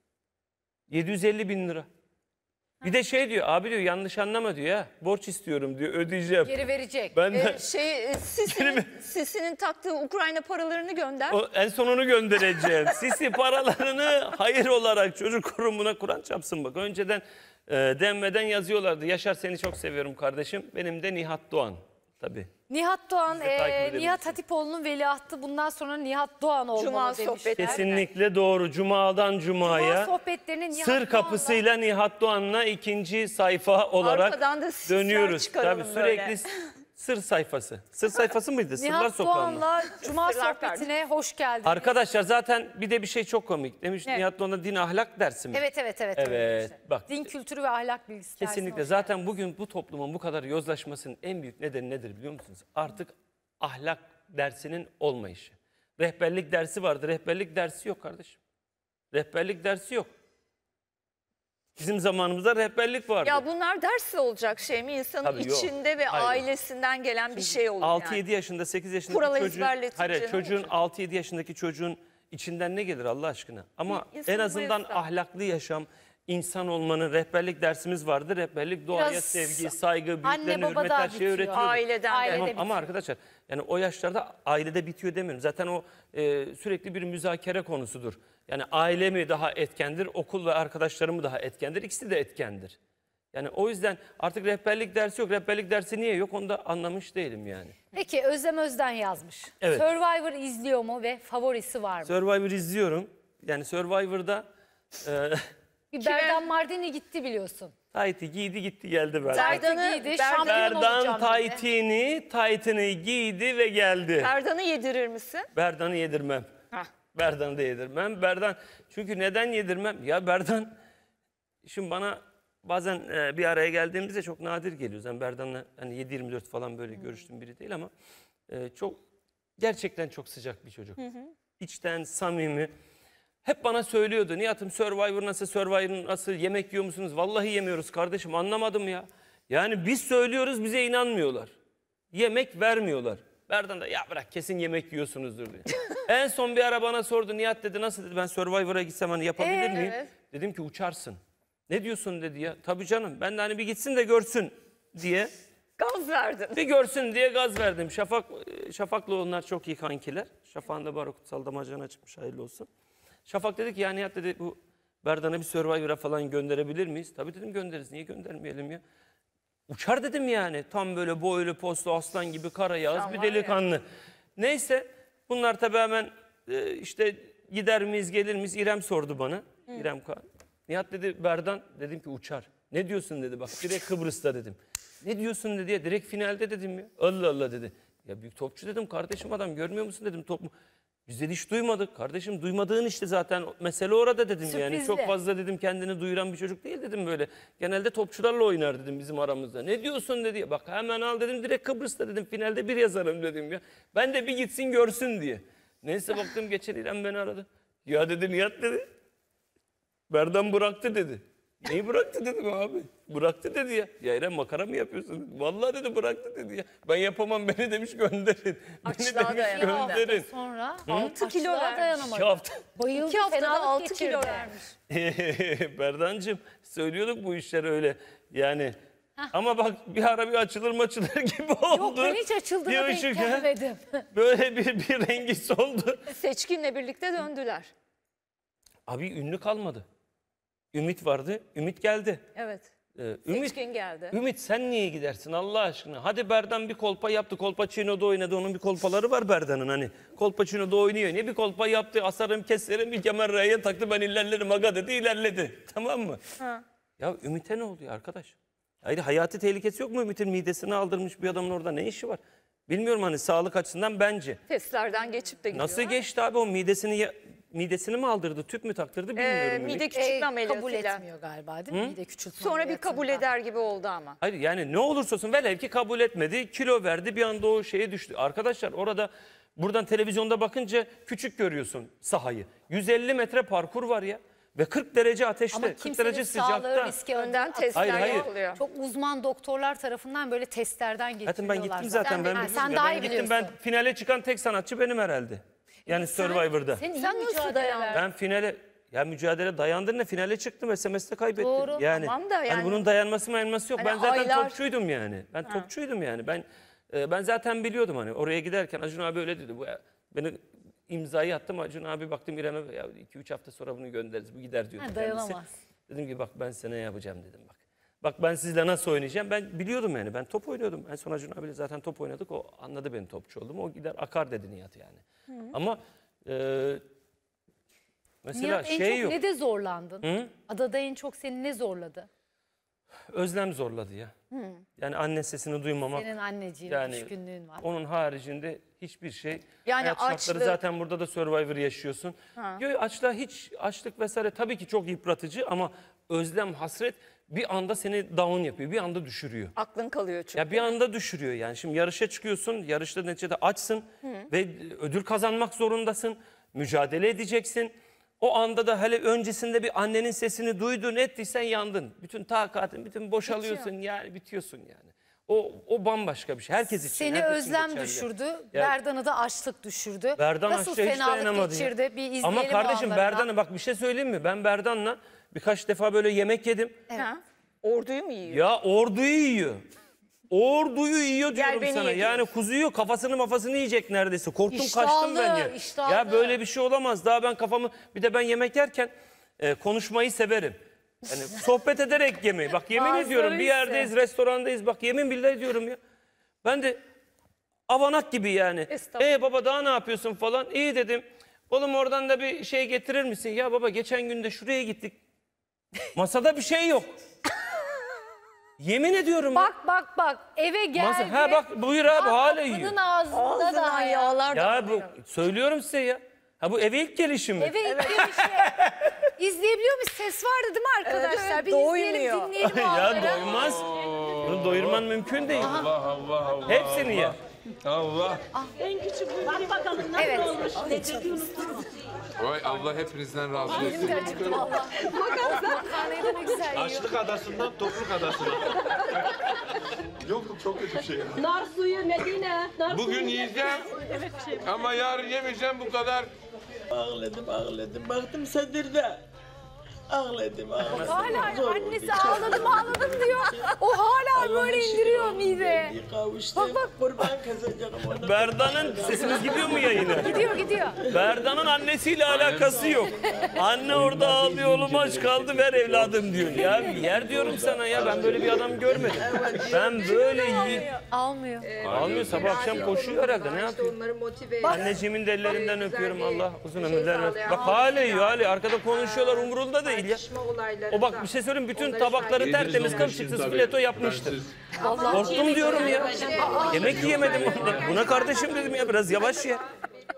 yedi yüz elli bin lira. Bir de şey diyor, abi diyor yanlış anlama diyor ya. Borç istiyorum diyor, ödeyeceğim. Geri verecek. Ben de Ee, şey, e, Sisi'nin, Sisi'nin taktığı Ukrayna paralarını gönder. o, en son onu göndereceğim. Sisi paralarını hayır olarak çocuk kurumuna Kur'an çapsın bak. Önceden e, denmeden yazıyorlardı. Yaşar seni çok seviyorum kardeşim. Benim de Nihat Doğan tabii. Nihat Doğan, Siz de takip e, edebilirsiniz. Nihat Hatipoğlu'nun veliahtı. Bundan sonra Nihat Doğan olmalı Cuma demişler. sohbetleri. Kesinlikle doğru. Cuma'dan Cuma'ya Cuma sohbetlerini Nihat Sır Doğan'la- Kapısı'yla Nihat Doğan'la ikinci sayfa olarak Arkadan da sisler dönüyoruz. çıkaralım Tabii sürekli böyle. sır sayfası. Sır sayfası mıydı? Sırlar Nihat Sokağı'nda. Doğan'la Cuma Sırlar sohbetine hoş geldiniz. Arkadaşlar zaten bir de bir şey çok komik. Demiş Ne? Nihat Doğan'a din ahlak dersi mi? Evet evet evet. Evet, öyle işte. bak. Din kültürü ve ahlak bilgisi dersine Kesinlikle. hoş Zaten bugün bu toplumun bu kadar yozlaşmasının en büyük nedeni nedir biliyor musunuz? Artık ahlak dersinin olmayışı. Rehberlik dersi vardı. Rehberlik dersi yok kardeşim. Rehberlik dersi yok. Bizim zamanımızda rehberlik vardı. Ya bunlar dersi olacak şey mi? İnsanın Tabii yok. içinde ve Hayır. ailesinden gelen bir şey oluyor altı yani. yedi yaşında, sekiz yaşındaki Kuralı çocuğun, ezberletince hayır, ne çocuğun olacak? altı yedi yaşındaki çocuğun içinden ne gelir Allah aşkına? Ama İnsan en azından mayası. ahlaklı yaşam, insan olmanın rehberlik dersimiz vardı. Rehberlik doğaya Biraz sevgi, saygı, anne büyüklerine baba hürmet da her şeyi bitiyor. öğretiyordu. Aileden de. Ailede Tamam, bitiyor. ama arkadaşlar yani o yaşlarda ailede bitiyor demiyorum. Zaten o e, sürekli bir müzakere konusudur. Yani aile mi daha etkendir, okul ve arkadaşlarım mı daha etkendir? İkisi de etkendir. Yani o yüzden artık rehberlik dersi yok. Rehberlik dersi niye yok onu da anlamış değilim yani. Peki Özlem Özden yazmış. Evet. Survivor izliyor mu ve favorisi var mı? Survivor izliyorum. Yani Survivor'da e, Bir Berdan Mardini gitti biliyorsun. Tayt'i giydi gitti geldi Berdan. Berdan'ı- giydi, Berdan- şampiyon Berdan olacağım dedi. Tayt'ini, Tayt'ını giydi ve geldi. Berdan'ı yedirir misin? Berdan'ı yedirmem. Hah. Berdan'ı da yedirmem. Berdan çünkü neden yedirmem? Ya Berdan şimdi bana bazen e, bir araya geldiğimizde çok nadir geliyoruz. Yani Berdan'la hani yedi yirmi dört falan böyle görüştüğüm biri değil ama e, çok gerçekten çok sıcak bir çocuk. İçten samimi. Hep bana söylüyordu Nihat'ım Survivor nasıl, Survivor nasıl, yemek yiyor musunuz? Vallahi yemiyoruz kardeşim, anlamadım ya. Yani biz söylüyoruz bize inanmıyorlar. Yemek vermiyorlar. Berdan da ya bırak kesin yemek yiyorsunuzdur diyor. En son bir ara bana sordu Nihat dedi nasıl dedi ben Survivor'a gitsem hani yapabilir Ee, miyim? evet. Dedim ki uçarsın. Ne diyorsun dedi ya. Tabii canım ben de hani bir gitsin de görsün diye. Gaz verdin. Bir görsün diye gaz verdim. Şafak Şafak'la onlar çok iyi kankiler. Şafak'ın da Baro Kutsal damacana çıkmış hayırlı olsun. Şafak dedi ki ya Nihat dedi bu Berdan'ı bir Survivor'a falan gönderebilir miyiz? Tabii dedim göndeririz. Niye göndermeyelim ya? Uçar dedim yani. Tam böyle boylu postlu aslan gibi kara yağız Tamam bir delikanlı. ya. Neyse bunlar tabii hemen e, işte gider miyiz gelir miyiz? İrem sordu bana. İrem Kağan. Nihat dedi Berdan dedim ki uçar. Ne diyorsun dedi bak direkt Kıbrıs'ta dedim. Ne diyorsun dedi ya direkt finalde dedim ya. Allah Allah dedi. Ya büyük topçu dedim kardeşim adam görmüyor musun dedim top mu? Biz de hiç duymadık. Kardeşim duymadığın işte zaten mesele orada dedim yani. Sürprizli. Çok fazla dedim kendini duyuran bir çocuk değil dedim böyle. Genelde topçularla oynar dedim bizim aramızda. Ne diyorsun dedi. Bak hemen al dedim, direkt Kıbrıs'ta dedim, finalde bir yazarım dedim ya. Ben de bir gitsin görsün diye. Neyse baktım geçen İrem beni aradı. Ya dedi Nihat dedi. Berdan bıraktı dedi. Neyi bıraktı dedim abi. Bıraktı dedi ya. Ya İrem makara mı yapıyorsun dedim. Vallahi dedi bıraktı dedi ya. Ben yapamam, beni demiş gönderin. Beni Açlığa demiş dayanamadı. gönderin. Sonra altı kilo açlığa vermiş. dayanamadı. İki hafta. Bayıldı, İki haftada fenalık altı kilo geçirdi. vermiş. Berdancığım söylüyorduk bu işler öyle yani. Ama bak bir ara bir açılır maçılır gibi oldu. Yok ben hiç açıldığına Bir denk ışık, ha? gelmedim. Böyle bir, bir rengi soldu. Seçkin'le birlikte döndüler. Abi ünlü kalmadı. Ümit vardı. Ümit geldi. Evet. Ee, Ümit, Seçkin geldi. Ümit sen niye gidersin Allah aşkına? Hadi Berdan bir kolpa yaptı. Kolpaçino'da oynadı. Onun bir kolpaları var Berdan'ın hani. Kolpaçino'da oynuyor. Niye bir kolpa yaptı? Asarım keserim bir kemer raya taktı. Ben ilerlerim aga dedi, ilerledi. Tamam mı? Ha. Ya Ümit'e ne oluyor arkadaş? Hayır, hayati tehlikesi yok mu Ümit'in? Midesini aldırmış bir adamın orada ne işi var? Bilmiyorum hani sağlık açısından bence. Testlerden geçip de gidiyor. Nasıl geçti abi o midesini ya- midesini mi aldırdı, tüp mü taktırdı bilmiyorum. Ee, Ümit. mide küçültme E, ameliyatıyla. kabul etmiyor galiba değil mi? Mide küçültme Sonra bir ameliyatında. kabul eder gibi oldu ama. Hayır yani ne olursa olsun velev ki kabul etmedi, kilo verdi, bir anda o şeye düştü. Arkadaşlar orada buradan televizyonda bakınca küçük görüyorsun sahayı. yüz elli metre parkur var ya ve kırk derece ateşte, Ama kırk kimsenin derece sağlığı sıcakta. riske Önden atılmaz. testler Hayır, hayır. yapılıyor. Çok uzman doktorlar tarafından böyle testlerden Zaten geçiriyorlar. ben gittim zaten, ben Ha, biliyorum sen ya. daha Ben iyi gittim, biliyorsun. ben finale çıkan tek sanatçı benim herhalde. Yani Survivor'da. Sen, iyi Sen nasıl mücadele dayandın? verdin. Ben finale ya mücadele dayandın ne, finale çıktım, S M S'te kaybettim. Doğru, yani, tamam da yani- hani bunun dayanması mayanması yok. Hani ben zaten aylar- topçuydum yani. Ben topçuydum yani. Ben e, ben zaten biliyordum hani oraya giderken Acun abi öyle dedi. Bu beni imzayı attım, Acun abi baktım İrem'e, ya iki üç hafta sonra bunu göndeririz. Bu gider diyordu Ha, kendisi. dayanamaz. Dedim ki bak ben sana ne yapacağım dedim bak. Bak ben sizle nasıl oynayacağım ben biliyordum yani. Ben top oynuyordum. En son Acun abiyle zaten top oynadık. O anladı benim topçu olduğumu. O gider akar dedi Nihat yani. Ama e, mesela Nihat en şey çok yok. ne de zorlandın? Hı? Adada en çok seni ne zorladı? Özlem zorladı ya. Yani anne sesini duymamak. Senin anneciğin, yani düşkünlüğün var. onun haricinde hiçbir şey. Yani Hayat şartları açlık- zaten burada da Survivor yaşıyorsun. Yo, açlığa hiç açlık vesaire tabii ki çok yıpratıcı ama özlem, hasret bir anda seni down yapıyor. Bir anda düşürüyor. Aklın kalıyor çünkü. Ya bir anda düşürüyor yani. Şimdi yarışa çıkıyorsun. Yarışta neticede açsın ve ödül kazanmak zorundasın. Mücadele edeceksin. O anda da hele öncesinde bir annenin sesini duydun, ettiysen yandın. Bütün takatın, bütün boşalıyorsun yani, bitiyorsun yani. O o bambaşka bir şey. Herkes için. Seni herkes için özlem geçerli. düşürdü, Yani- Berdan'ı da açlık düşürdü. Berdan Nasıl aşağı hiç fenalık dayanamadı ya. geçirdi? Bir izleyelim Ama kardeşim o anlarını. Berdan'a bak bir şey söyleyeyim mi? Ben Berdan'la birkaç defa böyle yemek yedim. Ha? Orduyu mu yiyor? Ya orduyu yiyor. Orduyu yiyor diyorum beni sana. ye Yani kuzuyu kafasını mafasını yiyecek neredeyse. Korktum İştahlı, kaçtım ben ya. iştahlı. Ya böyle bir şey olamaz. Daha ben kafamı, bir de ben yemek yerken e, konuşmayı severim. Yani sohbet ederek yemeği. Bak yemin Bazıları ediyorum bir ise. yerdeyiz, restorandayız. Bak yemin billahi ediyorum ya. Ben de avanak gibi yani. Estağfurullah. E baba daha ne yapıyorsun falan. İyi dedim. Oğlum oradan da bir şey getirir misin? Ya baba geçen gün de şuraya gittik. Masada bir şey yok. Yemin ediyorum. ya. Bak bak bak eve geldi. Masa, ha bak buyur abi hala yiyor. Kapının ağzında Ağzından da ya. yağlar Ya bu damlıyor. söylüyorum size ya. Ha bu eve ilk gelişim mi? Eve ilk girişi. İzleyebiliyor muyuz? Ses vardı değil mi arkadaşlar? Evet, evet, bir doymuyor. izleyelim dinleyelim o ya anları. doymaz. Bunu doyurman mümkün değil. Allah Allah Allah. Hepsini ye. Allah. Bak bakalım nasıl Evet. olmuş. Lezzeti unuttum. Vay Allah hepinizden razı olsun. Benim de acıktı valla. Makarnayı da ne güzel yiyor. Açlık adasından topluluk adasına. Yok çok kötü bir şey. Nar suyu Medine. Nar Bugün yiyeceğim Evet şey. ama yarın yemeyeceğim bu kadar. Ağladım ağladım baktım Sadır'da. Ağladım ağladım. Hala Zor annesi oldu. ağladım ağladım diyor. O hala böyle indiriyor mideye. Kavuştum. Kurban kazanacağım ona. Berdan'ın sesiniz gidiyor mu yayına? Gidiyor gidiyor. Berdan'ın annesiyle alakası yok. Anne orada ağlıyor, oğlum aç kaldı ver evladım diyor. Ya yer diyorum sana ya, ben böyle bir adam görmedim. Ben böyle yi... Almıyor. Almıyor, sabah akşam koşuyor herhalde, ne yapıyor? Onları motive Anneciğimin de ellerinden Güzel öpüyorum, bir Allah uzun şey ömürler versin. sağlayan Bak hala yiyor hala, arkada konuşuyorlar, umurunda değil ya. tartışma olaylarında. O bak bir şey söyleyeyim, bütün Onları tabakları şahit- tertemiz kılçıksız fileto yapmıştır. Korktum diyorum ya. Yemek yiyemedim ondan. Buna kardeşim dedim ya, biraz yavaş ye.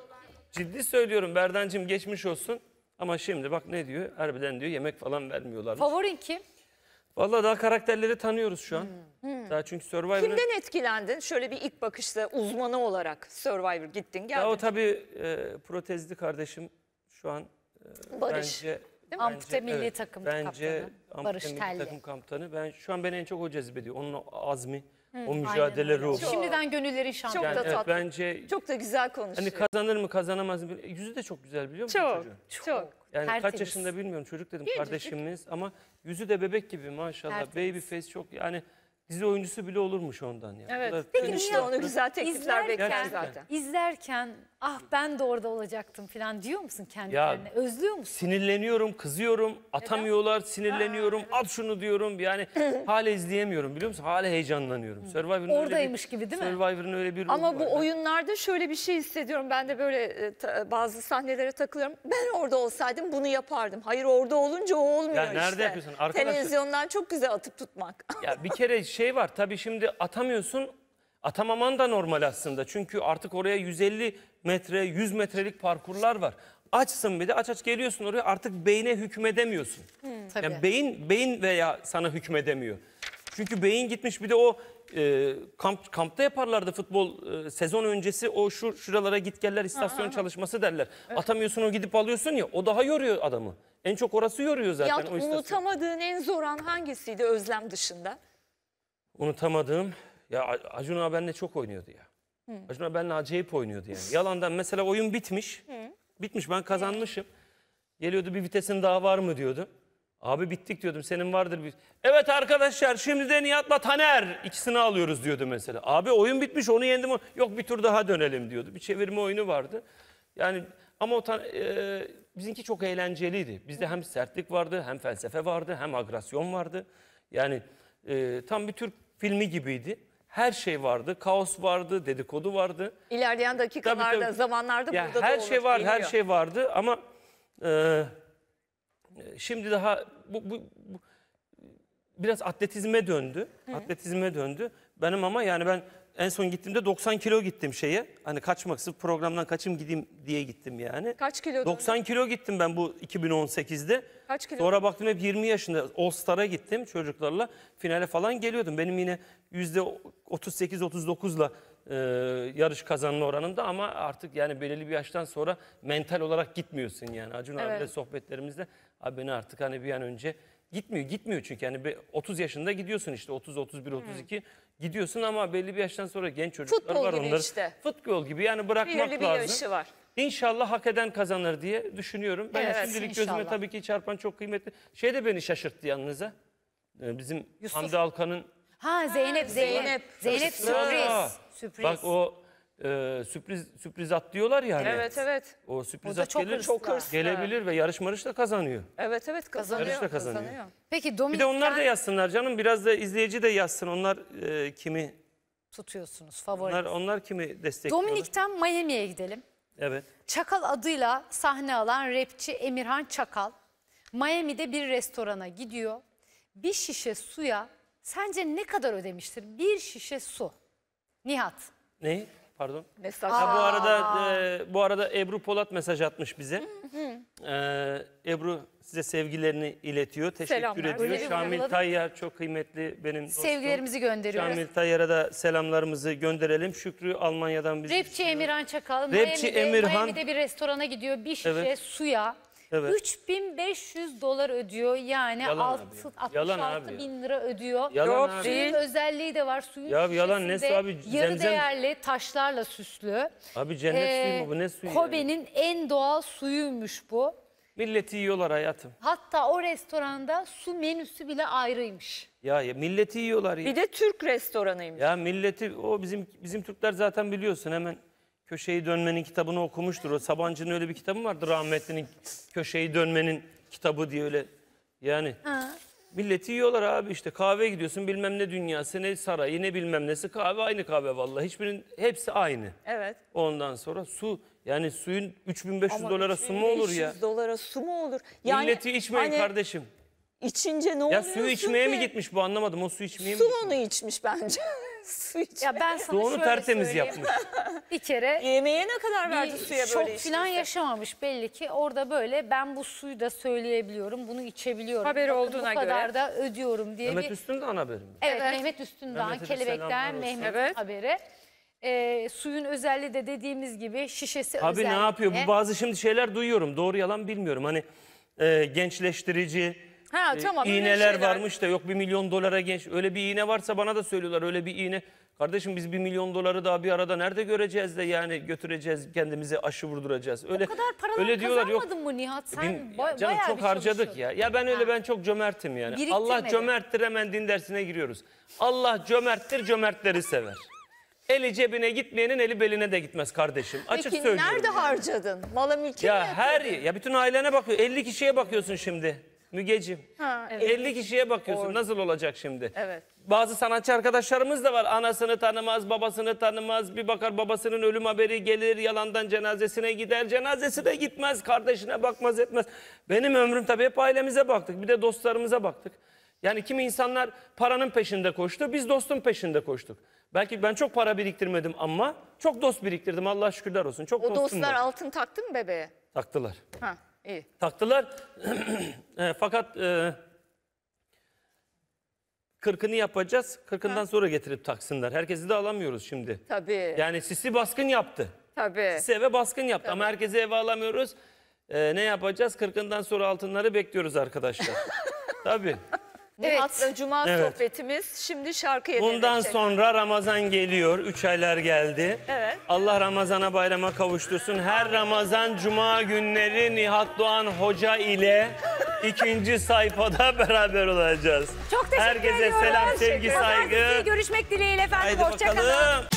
ciddi söylüyorum Berdancığım, geçmiş olsun. Ama şimdi bak ne diyor? Harbiden diyor yemek falan vermiyorlar. Favorin kim? Vallahi daha karakterleri tanıyoruz şu an. Hmm. Daha çünkü Survivor'ın... Kimden etkilendin? Şöyle bir ilk bakışta uzmanı olarak Survivor gittin geldin. Ya o tabii e, protezli kardeşim şu an e, Barış, bence... mi? Ampute milli takım bence, kaptanı. Ampute Barış milli Telli. takım kaptanı. Ben, şu an beni en çok o cezbediyor. Onun o azmi, Hı, o mücadele aynen öyle. ruhu. Şimdiden gönüllerin şampiyonu. Çok Yani da evet, tatlı. bence Çok da güzel konuşuyor. hani kazanır mı kazanamaz mı? Yüzü de çok güzel biliyor musun Çok, çocuğun? çok. Yani Tertemiz. kaç yaşında bilmiyorum, çocuk dedim Gencecik. kardeşimiz ama yüzü de bebek gibi maşallah. Tertemiz. Baby face çok, yani dizi oyuncusu bile olurmuş ondan yani. Evet. Bu da Peki finish işte onu yaptı. güzel teklifler bekler Gerçekten. zaten. İzlerken ah ben de orada olacaktım falan diyor musun kendi Ya, kendine? Özlüyor musun? Sinirleniyorum, kızıyorum, atamıyorlar, sinirleniyorum, at şunu diyorum. Yani hala izleyemiyorum biliyor musun? Hala heyecanlanıyorum. Survivor'ın öyle Oradaymış bir, gibi değil mi? Survivor'ın öyle bir ruhu Ama var. bu oyunlarda şöyle bir şey hissediyorum. Ben de böyle e, ta- bazı sahnelere takılıyorum. Ben orada olsaydım bunu yapardım. Hayır, orada olunca o olmuyor Ya işte. nerede yapıyorsun? Arkadaşlar- Televizyondan çok güzel atıp tutmak. Ya bir kere şey var tabii, şimdi atamıyorsun. Atamaman da normal aslında. Çünkü artık oraya yüz elli metre, yüz metrelik parkurlar var. Açsın bir de aç aç geliyorsun oraya, artık beyne hükmedemiyorsun. Tabii. Yani beyin beyin veya sana hükmedemiyor. Çünkü beyin gitmiş, bir de o e, kamp kampta yaparlardı futbol e, sezon öncesi, o şu şuralara git geller istasyon çalışması derler. Atamıyorsun, o gidip alıyorsun ya, o daha yoruyor adamı. En çok orası yoruyor zaten Ya o istasyon. unutamadığın en zor an hangisiydi Özlem dışında? Unutamadığım, ya Acun abi benimle çok oynuyordu ya. Acun abi benimle acayip oynuyordu yani. Yalandan mesela oyun bitmiş. Bitmiş, ben kazanmışım. Geliyordu, bir vitesin daha var mı diyordu. Abi bittik diyordum, senin vardır bir. Evet arkadaşlar, şimdi de Nihat'la Taner ikisini alıyoruz diyordu mesela. Abi oyun bitmiş, onu yendim. Yok bir tur daha dönelim diyordu. Bir çevirme oyunu vardı. Yani ama o ta- e, bizimki çok eğlenceliydi. Bizde hem sertlik vardı, hem felsefe vardı, hem agresyon vardı. Yani e, tam bir Türk filmi gibiydi. Her şey vardı. Kaos vardı, dedikodu vardı. İlerleyen dakikalarda, Tabii, tabii. zamanlarda Ya burada da her olur, şey var, her geliyor. şey vardı ama e, şimdi daha bu, bu, bu biraz atletizme döndü. Atletizme döndü. Benim ama yani ben en son gittiğimde doksan kilo gittim şeye. Hani kaçmak, sırf programdan kaçayım gideyim diye gittim yani. Kaç kilo? doksan kilo gittim ben bu iki bin on sekizde. Kaç kilo? Sonra baktım hep yirmi yaşında All Star'a gittim çocuklarla. Finale falan geliyordum. Benim yine yüzde otuz sekiz otuz dokuzla e, yarış kazanma oranında, ama artık yani belirli bir yaştan sonra mental olarak gitmiyorsun yani. Acun Evet. abiyle sohbetlerimizde abi beni artık hani bir an önce gitmiyor. Gitmiyor çünkü yani be- otuz yaşında gidiyorsun işte, otuz otuz bir otuz iki gidiyorsun, ama belli bir yaştan sonra genç çocuklar Futbol var gibi onları. işte. Futbol gibi yani, bırakmak Belirli bir lazım. yaşı var. İnşallah hak eden kazanır diye düşünüyorum. Ben Evet, şimdilik gözüme inşallah. tabii ki çarpan çok kıymetli. Şey de beni şaşırttı yalnız ha. Ee, Bizim Yusuf. Hamdi Alkan'ın... Ha Zeynep, Zeynep. Zeynep. Zeynep Aa, sürpriz. Sürpriz. Bak o e, sürpriz sürpriz at diyorlar ya hani. Evet, evet. O sürpriz O da at çok gelir, hırslı. Çok hırslı. gelebilir ve yarış marış da kazanıyor. Evet, evet, kazanıyor. Yarış da kazanıyor. Peki Bir Dominik'ten de onlar da yazsınlar canım. Biraz da izleyici de yazsın. Onlar e, kimi tutuyorsunuz favori. onlar, onlar kimi destekliyorlar? Dominik'ten Miami'ye gidelim. Evet. Çakal adıyla sahne alan rapçi Emirhan Çakal Miami'de bir restorana gidiyor. Bir şişe suya sence ne kadar ödemiştir? Bir şişe su. Nihat. Ne? Pardon. Mesaj. Ha, bu arada e, bu arada Ebru Polat mesaj atmış bize. Ee, Ebru size sevgilerini iletiyor. Teşekkür Selamlar. ediyor. Öyle bir Şamil uyguladık. Tayyar çok kıymetli benim dostum. Sevgilerimizi gönderiyoruz. Şamil Tayyar'a da selamlarımızı gönderelim. Şükrü Almanya'dan bizi. Rapçi Emirhan Çakal Rapçi Miami'de, Emirhan- Miami'de bir restorana gidiyor. Bir şişe Evet. suya Evet. üç bin beş yüz dolar ödüyor. Yani Yalan altı, abi ya. altmış Yalan altı abi ya. bin lira ödüyor. Yalan Yok, abi. suyun özelliği de var. Suyun Ya yalan ne şişesinde su abi? yarı Zemzem- değerli taşlarla süslü. Abi cennet Ee, suyu mu bu, ne suyu? yani? Kobe'nin en doğal suyuymuş bu. Milleti yiyorlar hayatım. Hatta o restoranda su menüsü bile ayrıymış. Ya, ya milleti yiyorlar ya. Bir de Türk restoranıymış. Ya milleti, o bizim bizim Türkler zaten biliyorsun, hemen Köşeyi Dönmenin kitabını okumuştur. O Sabancı'nın öyle bir kitabı vardı, rahmetlinin Köşeyi Dönmenin kitabı diye, öyle. Yani Ha. milleti yiyorlar abi, işte kahveye gidiyorsun, bilmem ne dünyası, ne sarayı, ne bilmem nesi, kahve aynı kahve vallahi. Hiçbirinin, hepsi aynı. Evet. Ondan sonra su, yani suyun üç bin beş yüz Ama dolara üç bin su mu olur beş yüz ya? dolara su mu olur? Milleti içmeyin hani kardeşim. İçince ne Ya oluyorsun suyu içmeye ki? mi gitmiş bu, anlamadım. O su içmeye mi Su gitmiş? onu içmiş bence. Su iç. Ya ben sana Doğru şöyle tertemiz söyleyeyim. yapmış. Bir kere Yemeğe ne kadar verdi bir suya şok böyle falan işte? yaşamamış belli ki. Orada böyle ben bu suyu da söyleyebiliyorum, bunu içebiliyorum. Haberi Bakın olduğuna bu kadar göre. da ödüyorum diye Mehmet bir... Üstündağ'ın haberi mi? Evet, Evet. Mehmet Üstündağ, Mehmet'e de Kelebek'ten selamlar olsun. Mehmet Evet. haberi. Ee, suyun özelliği de dediğimiz gibi şişesi Abi özellikle. ne yapıyor? Bu bazı şimdi şeyler duyuyorum. Doğru yalan bilmiyorum. Hani e, gençleştirici Ha, e, tamam, öyle iğneler şeyler. varmış da yok bir milyon dolara genç. Öyle bir iğne varsa bana da söylüyorlar öyle bir iğne. Kardeşim biz bir milyon doları daha bir arada nerede göreceğiz de yani götüreceğiz kendimize aşı vurduracağız. Öyle, O kadar paralar öyle diyorlar yok. kazanmadın mı Nihat? Sen Bin- ba- canım bayağı çok bir harcadık çalışıyordun. ya. Ya ben öyle Ha. ben çok cömertim yani. Biriktirmedi. Allah cömerttir hemen din dersine giriyoruz. Allah cömerttir cömertleri sever. Eli cebine gitmeyenin eli beline de gitmez kardeşim. Açık Peki söylüyorum. nerede harcadın? Mala mülke mi Ya yatırdın? her ya bütün ailene bakıyor. elli kişiye bakıyorsun şimdi. Mügeciğim. Ha, evet. elli kişiye bakıyorsun. Nasıl olacak şimdi? Evet. Bazı sanatçı arkadaşlarımız da var. Anasını tanımaz, babasını tanımaz. Bir bakar babasının ölüm haberi gelir. Yalandan cenazesine gider. Cenazesine gitmez. Kardeşine bakmaz etmez. Benim ömrüm tabii hep ailemize baktık. Bir de dostlarımıza baktık. Yani kimi insanlar paranın peşinde koştu. Biz dostun peşinde koştuk. Belki ben çok para biriktirmedim ama çok dost biriktirdim. Allah'a şükürler olsun. Çok O dostum dostlar var. altın taktı mı bebeğe? Taktılar. Ha, iyi. Taktılar. E, fakat e, kırkını yapacağız. Kırkından sonra getirip taksınlar. Herkesi de alamıyoruz şimdi. Tabii. Yani Sisi baskın yaptı. Tabii. Sisi eve baskın yaptı ama herkese eve alamıyoruz. E, ne yapacağız? Kırkından sonra altınları bekliyoruz arkadaşlar. Tabii. Nihat'la Cuma Evet. sohbetimiz şimdi şarkıya Bundan dönecek. sonra Ramazan geliyor. Üç aylar geldi. Evet. Allah Ramazan'a bayrama kavuştursun. Her Ramazan Cuma günleri Nihat Doğan Hoca ile ikinci sayfada beraber olacağız. Çok teşekkür Herkese ediyorum. selam, sevgi, Pazartesi saygı. görüşmek dileğiyle efendim. Haydi Hoşça kalın. bakalım.